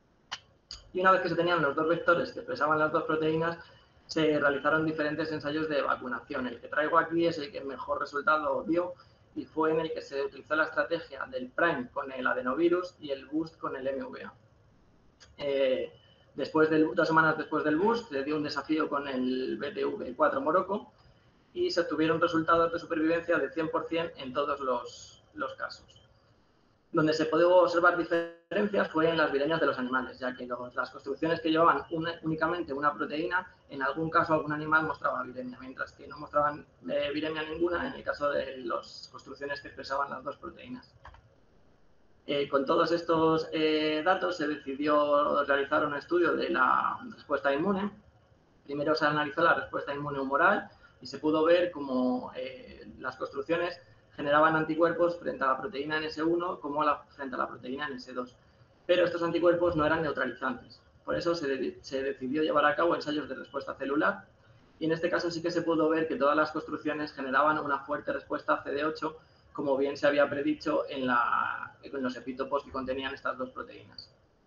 Y una vez que se tenían los dos vectores que expresaban las dos proteínas, se realizaron diferentes ensayos de vacunación. El que traigo aquí es el que mejor resultado dio y fue en el que se utilizó la estrategia del prime con el adenovirus y el boost con el M V A. Eh, después del, dos semanas después del boost se dio un desafío con el B T V cuatro Morocco y se obtuvieron resultados de supervivencia de cien por cien en todos los, los casos. Donde se pudo observar diferencias fue en las viremias de los animales, ya que los, las construcciones que llevaban una, únicamente una proteína, en algún caso algún animal mostraba viremia, mientras que no mostraban eh, viremia ninguna en el caso de las construcciones que expresaban las dos proteínas. Eh, con todos estos eh, datos se decidió realizar un estudio de la respuesta inmune. Primero se analizó la respuesta inmune humoral y se pudo ver cómo eh, las construcciones generaban anticuerpos frente a la proteína N S uno como la, frente a la proteína N S dos. Pero estos anticuerpos no eran neutralizantes. Por eso se, de, se decidió llevar a cabo ensayos de respuesta celular y en este caso sí que se pudo ver que todas las construcciones generaban una fuerte respuesta C D ocho, como bien se había predicho en, la, en los epítopos que contenían estas dos proteínas.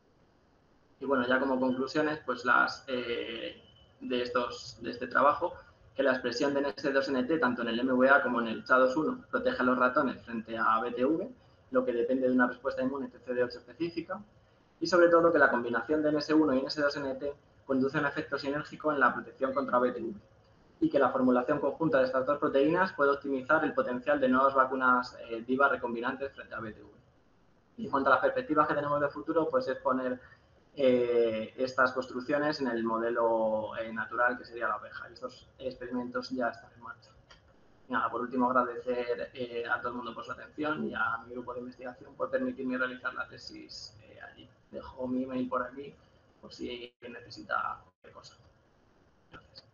Y bueno, ya como conclusiones, pues las eh, de, estos, de este trabajo, que la expresión de N S dos N T, tanto en el M V A como en el C H A dos uno, protege a los ratones frente a B T V, lo que depende de una respuesta inmune C D ocho específica, y sobre todo que la combinación de N S uno y N S dos N T conduce a un efecto sinérgico en la protección contra B T V. y que la formulación conjunta de estas dos proteínas puede optimizar el potencial de nuevas vacunas eh, vivas recombinantes frente a B T V. Y en cuanto a las perspectivas que tenemos de futuro, pues es poner eh, estas construcciones en el modelo eh, natural que sería la oveja. Y estos experimentos ya están en marcha. Y nada, por último, agradecer eh, a todo el mundo por su atención y a mi grupo de investigación por permitirme realizar la tesis eh, allí. Dejo mi email por aquí por si necesita cualquier cosa. Gracias.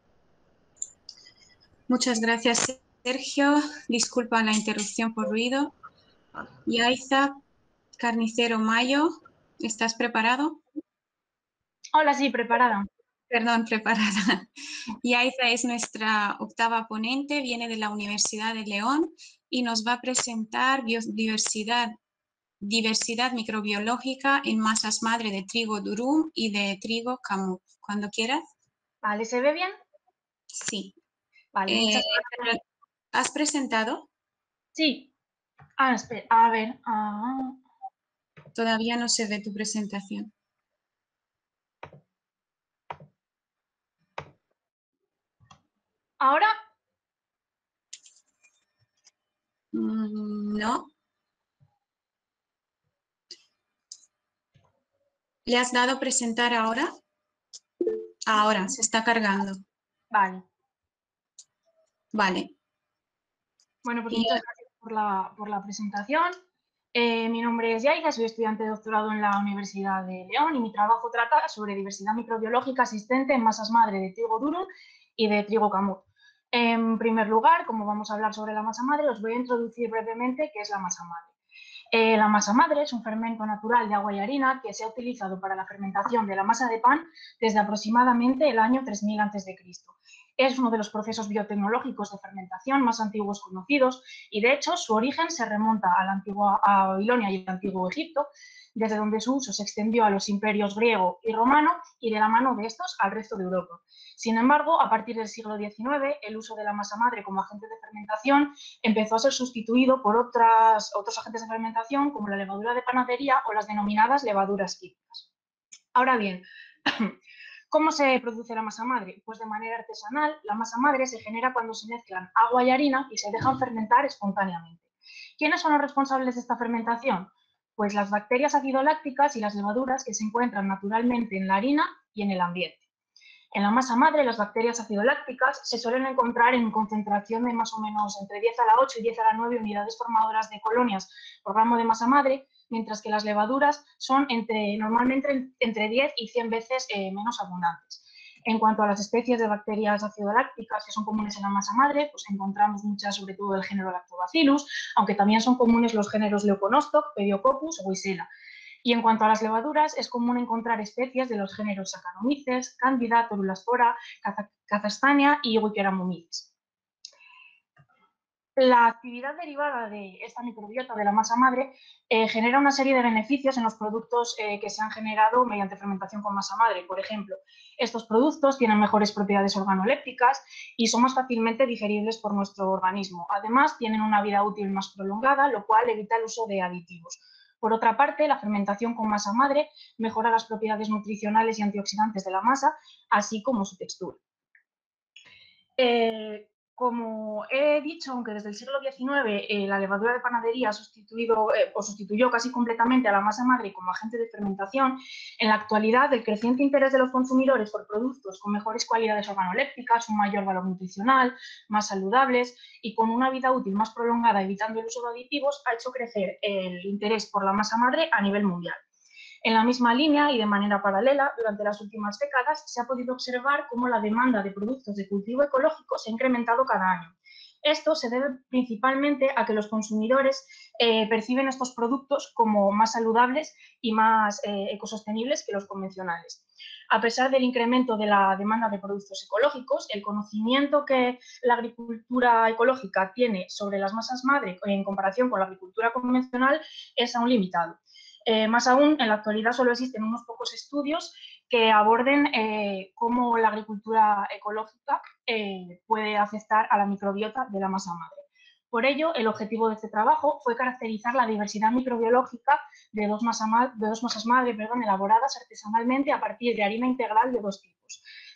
Muchas gracias, Sergio. Disculpa la interrupción por ruido. Vale. Yaiza Carnicero Mayo, ¿estás preparado? Hola, sí, preparada. Perdón, preparada. Yaiza es nuestra octava ponente, viene de la Universidad de León y nos va a presentar biodiversidad, diversidad microbiológica en masas madre de trigo durum y de trigo camut. Cuando quieras. Vale, ¿se ve bien? Sí. Vale, Eh, muchas gracias. ¿Has presentado? Sí. Ah, espera, a ver. Ah. Todavía no se ve tu presentación. ¿Ahora? Mm, no. ¿Le has dado presentar ahora? Ahora, se está cargando. Vale. Vale. Bueno, pues Y, muchas gracias por la, por la presentación. Eh, mi nombre es Yaiza, soy estudiante de doctorado en la Universidad de León y mi trabajo trata sobre diversidad microbiológica existente en masas madre de trigo durum y de trigo camut. En primer lugar, como vamos a hablar sobre la masa madre, os voy a introducir brevemente qué es la masa madre. Eh, la masa madre es un fermento natural de agua y harina que se ha utilizado para la fermentación de la masa de pan desde aproximadamente el año tres mil antes de Cristo. Es uno de los procesos biotecnológicos de fermentación más antiguos conocidos y, de hecho, su origen se remonta a la antigua a Babilonia y al antiguo Egipto, desde donde su uso se extendió a los imperios griego y romano y de la mano de estos al resto de Europa. Sin embargo, a partir del siglo diecinueve, el uso de la masa madre como agente de fermentación empezó a ser sustituido por otras, otros agentes de fermentación como la levadura de panadería o las denominadas levaduras químicas. Ahora bien, ¿cómo se produce la masa madre? Pues de manera artesanal, la masa madre se genera cuando se mezclan agua y harina y se dejan fermentar espontáneamente. ¿Quiénes son los responsables de esta fermentación? Pues las bacterias acidolácticas y las levaduras que se encuentran naturalmente en la harina y en el ambiente. En la masa madre, las bacterias acidolácticas se suelen encontrar en concentración de más o menos entre diez a la ocho y diez a la nueve unidades formadoras de colonias por gramo de masa madre, mientras que las levaduras son entre, normalmente entre diez y cien veces eh, menos abundantes. En cuanto a las especies de bacterias acidolácticas que son comunes en la masa madre, pues encontramos muchas, sobre todo del género Lactobacillus, aunque también son comunes los géneros Leuconostoc, Pediococcus o Wisela. Y en cuanto a las levaduras, es común encontrar especies de los géneros Saccharomyces, Candida, Torulaspora, Cazastania y Wickeramomices. La actividad derivada de esta microbiota de la masa madre eh, genera una serie de beneficios en los productos eh, que se han generado mediante fermentación con masa madre. Por ejemplo, estos productos tienen mejores propiedades organolépticas y son más fácilmente digeribles por nuestro organismo. Además, tienen una vida útil más prolongada, lo cual evita el uso de aditivos. Por otra parte, la fermentación con masa madre mejora las propiedades nutricionales y antioxidantes de la masa, así como su textura. Eh, como he dicho, aunque desde el siglo diecinueve eh, la levadura de panadería ha sustituido eh, o sustituyó casi completamente a la masa madre como agente de fermentación, en la actualidad el creciente interés de los consumidores por productos con mejores cualidades organolépticas, un mayor valor nutricional, más saludables y con una vida útil más prolongada evitando el uso de aditivos ha hecho crecer el interés por la masa madre a nivel mundial. En la misma línea y de manera paralela, durante las últimas décadas se ha podido observar cómo la demanda de productos de cultivo ecológico se ha incrementado cada año. Esto se debe principalmente a que los consumidores eh, perciben estos productos como más saludables y más eh, ecosostenibles que los convencionales. A pesar del incremento de la demanda de productos ecológicos, el conocimiento que la agricultura ecológica tiene sobre las masas madre en comparación con la agricultura convencional es aún limitado. Eh, más aún, en la actualidad solo existen unos pocos estudios que aborden eh, cómo la agricultura ecológica eh, puede afectar a la microbiota de la masa madre. Por ello, el objetivo de este trabajo fue caracterizar la diversidad microbiológica de dos, masa, de dos masas madre perdón, elaboradas artesanalmente a partir de harina integral de dos tipos,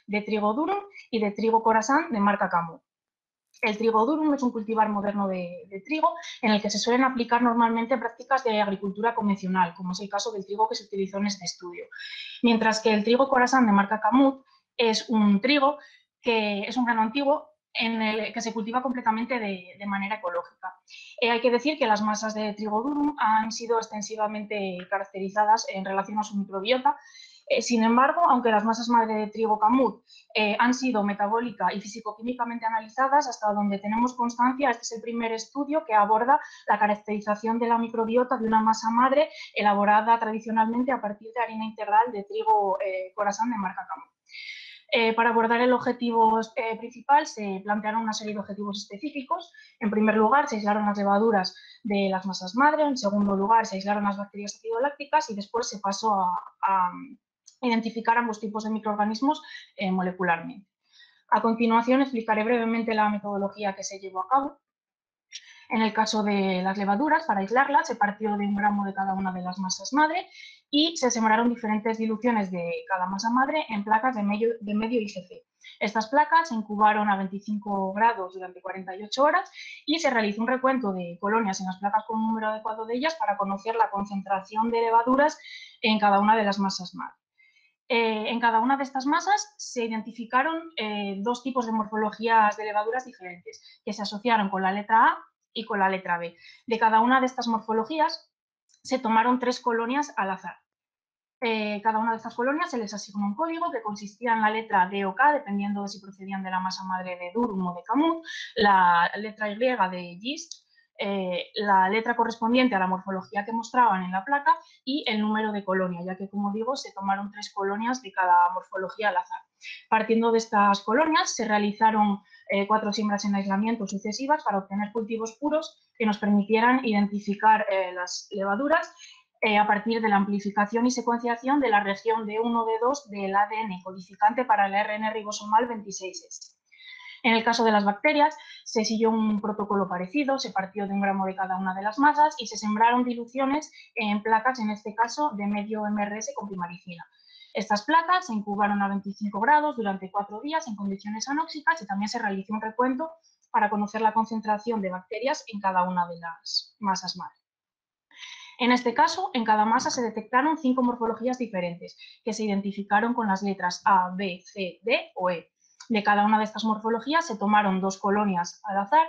de trigo durum y de trigo Khorasan de marca Camut. El trigo durum es un cultivar moderno de, de trigo en el que se suelen aplicar normalmente prácticas de agricultura convencional, como es el caso del trigo que se utilizó en este estudio. Mientras que el trigo Khorasan de marca Camut es un trigo que es un grano antiguo en el que se cultiva completamente de, de manera ecológica. Eh, hay que decir que las masas de trigo durum han sido extensivamente caracterizadas en relación a su microbiota. Eh, sin embargo, aunque las masas madre de trigo Camut eh, han sido metabólica y físico-químicamente analizadas, hasta donde tenemos constancia, este es el primer estudio que aborda la caracterización de la microbiota de una masa madre elaborada tradicionalmente a partir de harina integral de trigo eh, Khorasan de marca Camut. Eh, para abordar el objetivo eh, principal se plantearon una serie de objetivos específicos. En primer lugar, se aislaron las levaduras de las masas madre, en segundo lugar, se aislaron las bacterias acidolácticas y después se pasó a, a identificar ambos tipos de microorganismos eh, molecularmente. A continuación, explicaré brevemente la metodología que se llevó a cabo. En el caso de las levaduras, para aislarlas, se partió de un gramo de cada una de las masas madre y se sembraron diferentes diluciones de cada masa madre en placas de medio, de medio I G C. Estas placas se incubaron a veinticinco grados durante cuarenta y ocho horas y se realizó un recuento de colonias en las placas con un número adecuado de ellas para conocer la concentración de levaduras en cada una de las masas madre. Eh, en cada una de estas masas se identificaron eh, dos tipos de morfologías de levaduras diferentes que se asociaron con la letra A y con la letra B. De cada una de estas morfologías se tomaron tres colonias al azar. Eh, cada una de estas colonias se les asignó un código que consistía en la letra D o K, dependiendo de si procedían de la masa madre de durum o de Camut, la letra Y de yeast, eh, la letra correspondiente a la morfología que mostraban en la placa y el número de colonia, ya que, como digo, se tomaron tres colonias de cada morfología al azar. Partiendo de estas colonias, se realizaron eh, cuatro siembras en aislamiento sucesivas para obtener cultivos puros que nos permitieran identificar eh, las levaduras eh, a partir de la amplificación y secuenciación de la región D uno D dos del A D N codificante para el R N ribosomal veintiséis S. En el caso de las bacterias, se siguió un protocolo parecido, se partió de un gramo de cada una de las masas y se sembraron diluciones en placas, en este caso, de medio M R S con pimaricina. Estas placas se incubaron a veinticinco grados durante cuatro días en condiciones anóxicas y también se realizó un recuento para conocer la concentración de bacterias en cada una de las masas madre. En este caso, en cada masa se detectaron cinco morfologías diferentes que se identificaron con las letras A, B, C, D o E. De cada una de estas morfologías se tomaron dos colonias al azar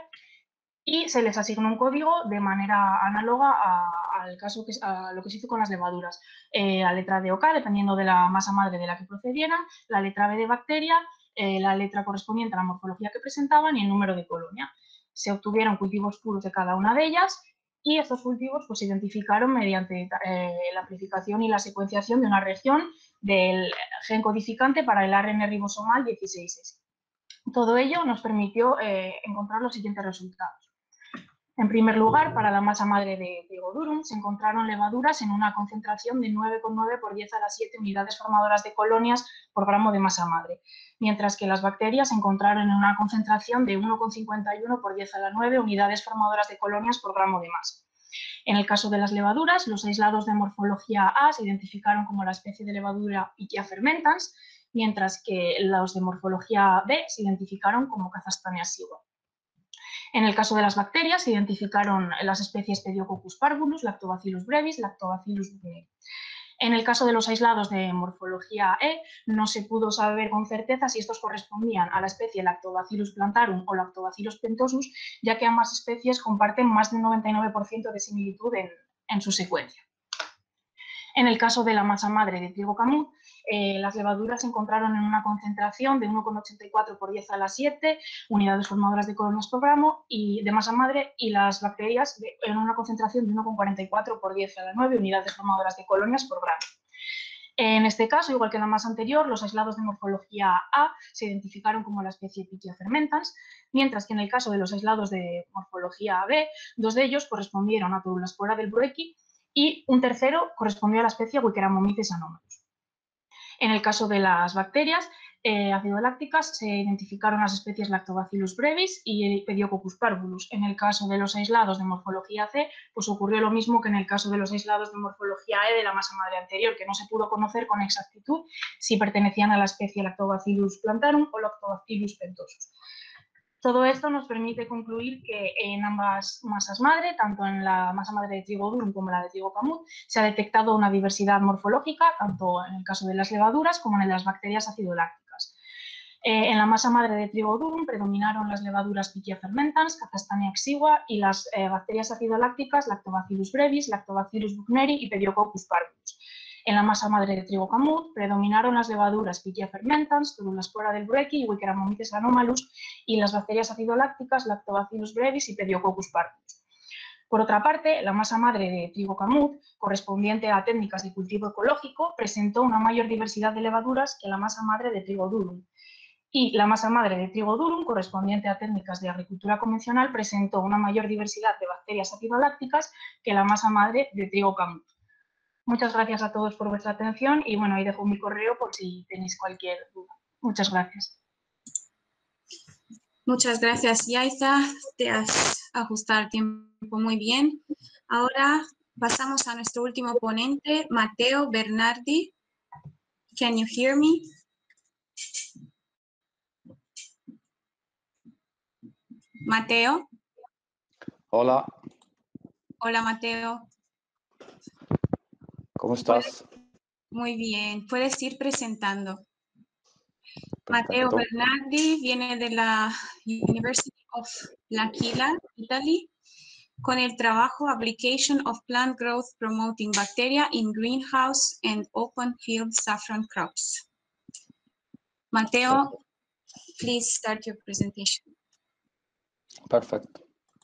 y se les asignó un código de manera análoga a, al caso que, a lo que se hizo con las levaduras. Eh, la letra D o K, dependiendo de la masa madre de la que procedieran, la letra B de bacteria, eh, la letra correspondiente a la morfología que presentaban y el número de colonia. Se obtuvieron cultivos puros de cada una de ellas y estos cultivos pues, se identificaron mediante eh, la amplificación y la secuenciación de una región del gen codificante para el R N ribosomal dieciséis S. Todo ello nos permitió eh, encontrar los siguientes resultados. En primer lugar, para la masa madre de trigo durum se encontraron levaduras en una concentración de nueve coma nueve por diez a la siete unidades formadoras de colonias por gramo de masa madre, mientras que las bacterias se encontraron en una concentración de uno coma cincuenta y uno por diez a la nueve unidades formadoras de colonias por gramo de masa. En el caso de las levaduras, los aislados de morfología A se identificaron como la especie de levadura Pichia fermentans, mientras que los de morfología B se identificaron como Kazakhstania sigua. En el caso de las bacterias se identificaron las especies Pediococcus parvulus, Lactobacillus brevis, Lactobacillus brunei. En el caso de los aislados de morfología E, no se pudo saber con certeza si estos correspondían a la especie Lactobacillus plantarum o Lactobacillus pentosus, ya que ambas especies comparten más del noventa y nueve por ciento de similitud en, en su secuencia. En el caso de la masa madre de trigo Camut, eh, las levaduras se encontraron en una concentración de uno coma ochenta y cuatro por diez a la siete unidades formadoras de colonias por gramo y de masa madre, y las bacterias de, en una concentración de uno coma cuarenta y cuatro por diez a la nueve unidades formadoras de colonias por gramo. En este caso, igual que en la masa anterior, los aislados de morfología A se identificaron como la especie Pichia fermentans, mientras que en el caso de los aislados de morfología B, dos de ellos correspondieron a Tubulaspora del Brueckii y un tercero correspondió a la especie Wickeramomices anomalus. En el caso de las bacterias, eh, acidolácticas se identificaron las especies Lactobacillus brevis y Pediococcus parvulus. En el caso de los aislados de morfología C, pues ocurrió lo mismo que en el caso de los aislados de morfología E de la masa madre anterior, que no se pudo conocer con exactitud si pertenecían a la especie Lactobacillus plantarum o Lactobacillus pentosus. Todo esto nos permite concluir que en ambas masas madre, tanto en la masa madre de trigo durum como en la de trigo camut, se ha detectado una diversidad morfológica, tanto en el caso de las levaduras como en las bacterias acidolácticas. Eh, en la masa madre de trigo durum predominaron las levaduras Pichia fermentans, Kazakhstania exigua y las eh, bacterias acidolácticas Lactobacillus brevis, Lactobacillus buchneri y Pediococcus parvulus. En la masa madre de trigo camut predominaron las levaduras Pichia fermentans, Turulaspora del Brueckii y Wickeramomyces anomalus y las bacterias acidolácticas Lactobacillus brevis y Pediococcus parvulus. Por otra parte, la masa madre de trigo camut, correspondiente a técnicas de cultivo ecológico, presentó una mayor diversidad de levaduras que la masa madre de trigo durum. Y la masa madre de trigo durum, correspondiente a técnicas de agricultura convencional, presentó una mayor diversidad de bacterias acidolácticas que la masa madre de trigo camut. Muchas gracias a todos por vuestra atención y bueno, ahí dejo mi correo por si tenéis cualquier duda. Muchas gracias. Muchas gracias, Yaiza. Te has ajustado el tiempo muy bien. Ahora pasamos a nuestro último ponente, Matteo Bernardi. Can you hear me? Mateo. Hola. Hola, Mateo. ¿Cómo estás? Muy bien. Puedes ir presentando. Perfecto. Matteo Bernardi viene de la University of L'Aquila, Italy, con el trabajo Application of Plant Growth Promoting Bacteria in Greenhouse and Open Field Saffron Crops. Matteo, please start your presentation. Perfect.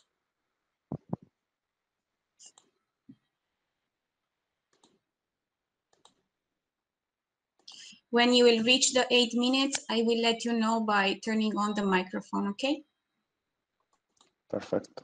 When you will reach the eight minutes, I will let you know by turning on the microphone, okay? Perfect.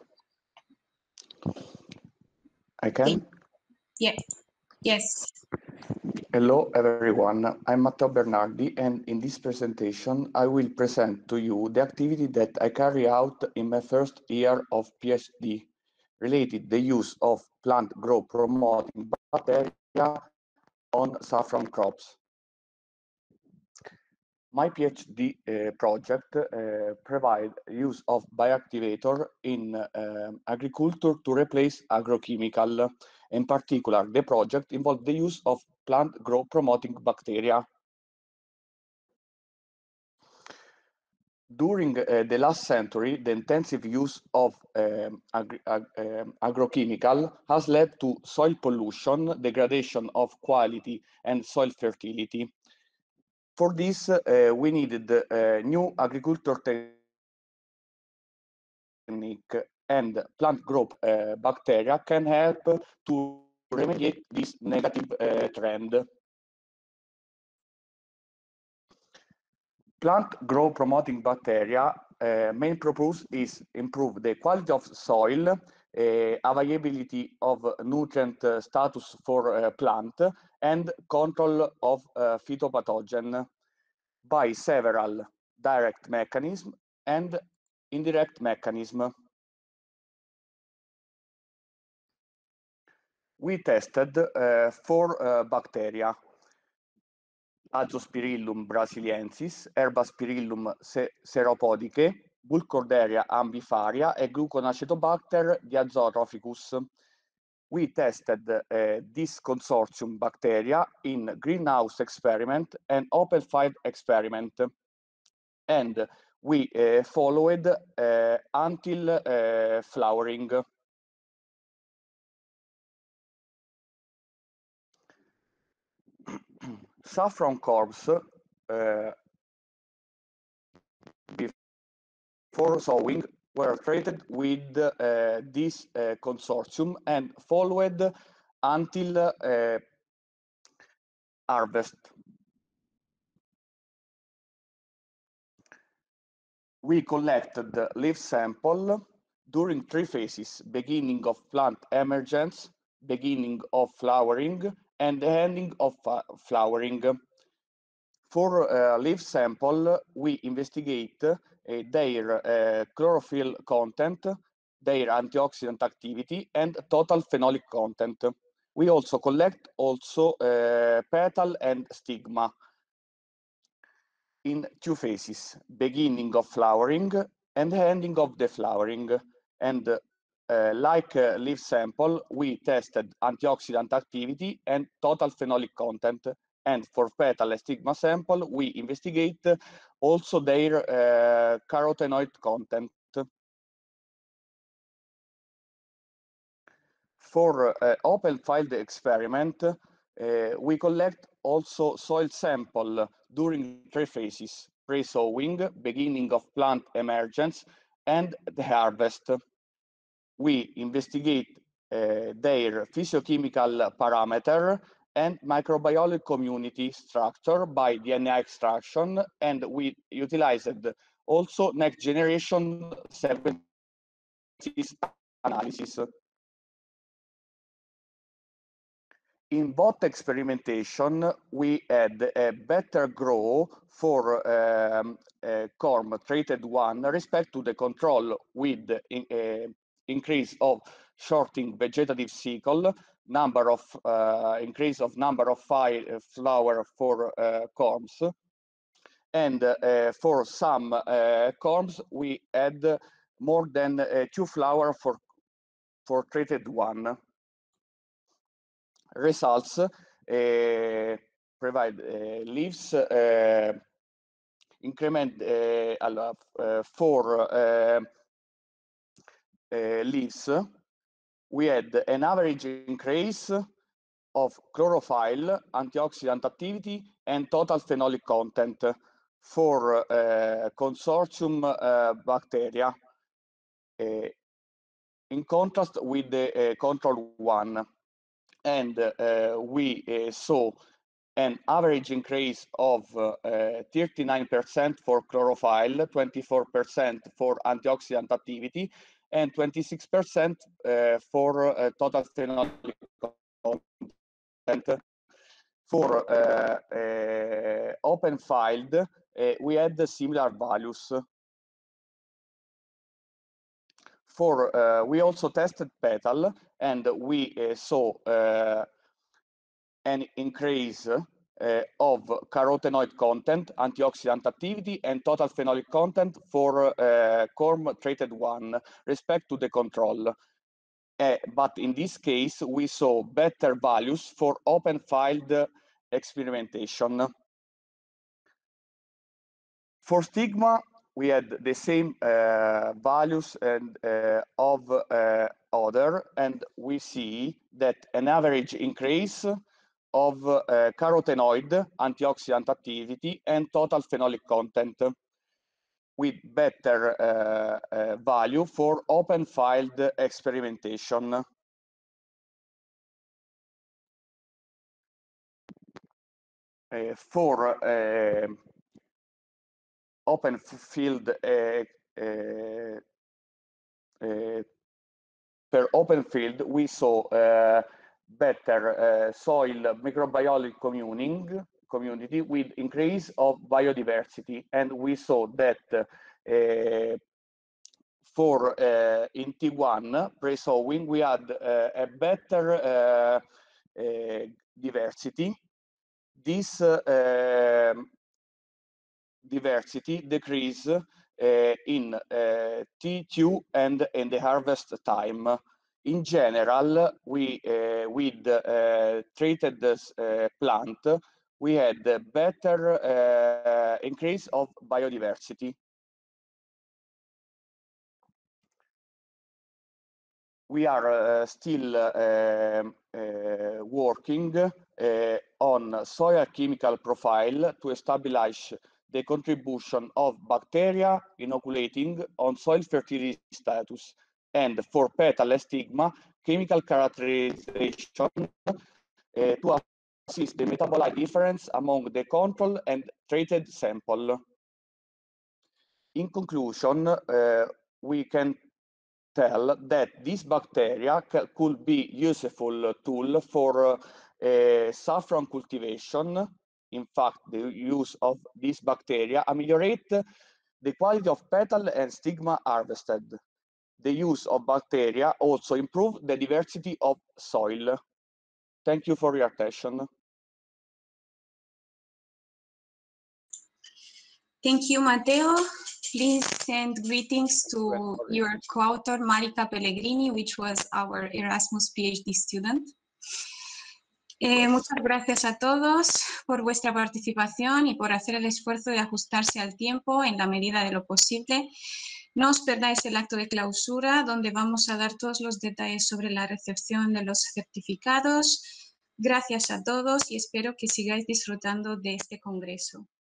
I can? Yeah. Yes. Hello, everyone. I'm Matteo Bernardi, and in this presentation, I will present to you the activity that I carry out in my first year of PhD, related the use of plant growth promoting bacteria on saffron crops. My PhD uh, project uh, provides use of bioactivator in uh, agriculture to replace agrochemical. In particular, the project involved the use of plant growth promoting bacteria. During uh, the last century, the intensive use of um, agri ag um, agrochemical has led to soil pollution, degradation of quality and soil fertility. For this, uh, we needed uh, new agriculture technique, and plant growth uh, bacteria can help to remediate this negative uh, trend. Plant growth promoting bacteria uh, main purpose is improve the quality of soil, uh, availability of nutrient uh, status for uh, plant, and control of uh, phytopathogen by several direct mechanisms and indirect mechanisms. We tested uh, four uh, bacteria: Azospirillum brasiliensis, Herbaspirillum seropodicae, Burkholderia ambifaria, and Gluconacetobacter diazotrophicus. We tested uh, this consortium bacteria in greenhouse experiment and open field experiment, and we uh, followed uh, until uh, flowering. Saffron cobs uh, before sowing were treated with uh, this uh, consortium and followed until uh, harvest. We collected the leaf sample during three phases: beginning of plant emergence, beginning of flowering, and the ending of flowering. For uh, leaf sample, we investigate uh, their uh, chlorophyll content, their antioxidant activity, and total phenolic content. We also collect also uh, petal and stigma in two phases, beginning of flowering and ending of the flowering. And uh, like uh, leaf sample, we tested antioxidant activity and total phenolic content. And for petal and stigma sample, we investigate also their uh, carotenoid content. For uh, open field experiment, uh, we collect also soil sample during three phases: pre-sowing, beginning of plant emergence, and the harvest. We investigate uh, their physiochemical parameter and microbiology community structure by D N A extraction, and we utilized also next generation sequences analysis. In both experimentation, we had a better grow for um, uh, corm treated one respect to the control with in, uh, increase of shorting vegetative cycle, number of uh, increase of number of flower for uh, corms, and uh, for some uh, corms we had more than uh, two flower for for treated one. Results uh, provide uh, leaves uh, increment uh, uh, for uh, uh, leaves. We had an average increase of chlorophyll, antioxidant activity, and total phenolic content for uh, consortium uh, bacteria, uh, in contrast with the uh, control one. And uh, we uh, saw an average increase of thirty-nine percent uh, for chlorophyll, twenty-four percent for antioxidant activity, and twenty-six percent uh, for uh, total phenolic content. For uh, uh, open field, uh, we had similar values. For uh, we also tested petal, and we uh, saw uh, an increase uh, of carotenoid content, antioxidant activity, and total phenolic content for uh, corm treated one respect to the control. Uh, but in this case, we saw better values for open field experimentation. For stigma, we had the same uh, values and uh, of uh, other, and we see that an average increase of uh, carotenoid, antioxidant activity, and total phenolic content, with better uh, uh, value for open field experimentation. Uh, for uh, open field uh, uh, uh, per open field, we saw uh, better uh, soil microbiology communing, community with increase of biodiversity, and we saw that uh, for uh, in T one pre-sowing we had uh, a better uh, uh, diversity. This uh, um, diversity decrease uh, in uh, T two and in the harvest time. In general, we uh, with uh, treated uh, plant, we had a better uh, increase of biodiversity. We are uh, still uh, uh, working uh, on soil chemical profile to establish the contribution of bacteria inoculating on soil fertility status, and for petal and stigma, chemical characterization uh, to assist the metabolite difference among the control and treated sample. In conclusion, uh, we can tell that this bacteria could be useful tool for uh, saffron cultivation In fact, the use of these bacteria ameliorate the quality of petal and stigma harvested. The use of bacteria also improve the diversity of soil. Thank you for your attention. Thank you, Matteo. Please send greetings to your co-author, Marica Pellegrini, which was our Erasmus PhD student. Eh, muchas gracias a todos por vuestra participación y por hacer el esfuerzo de ajustarse al tiempo en la medida de lo posible. No os perdáis el acto de clausura, donde vamos a dar todos los detalles sobre la recepción de los certificados. Gracias a todos y espero que sigáis disfrutando de este congreso.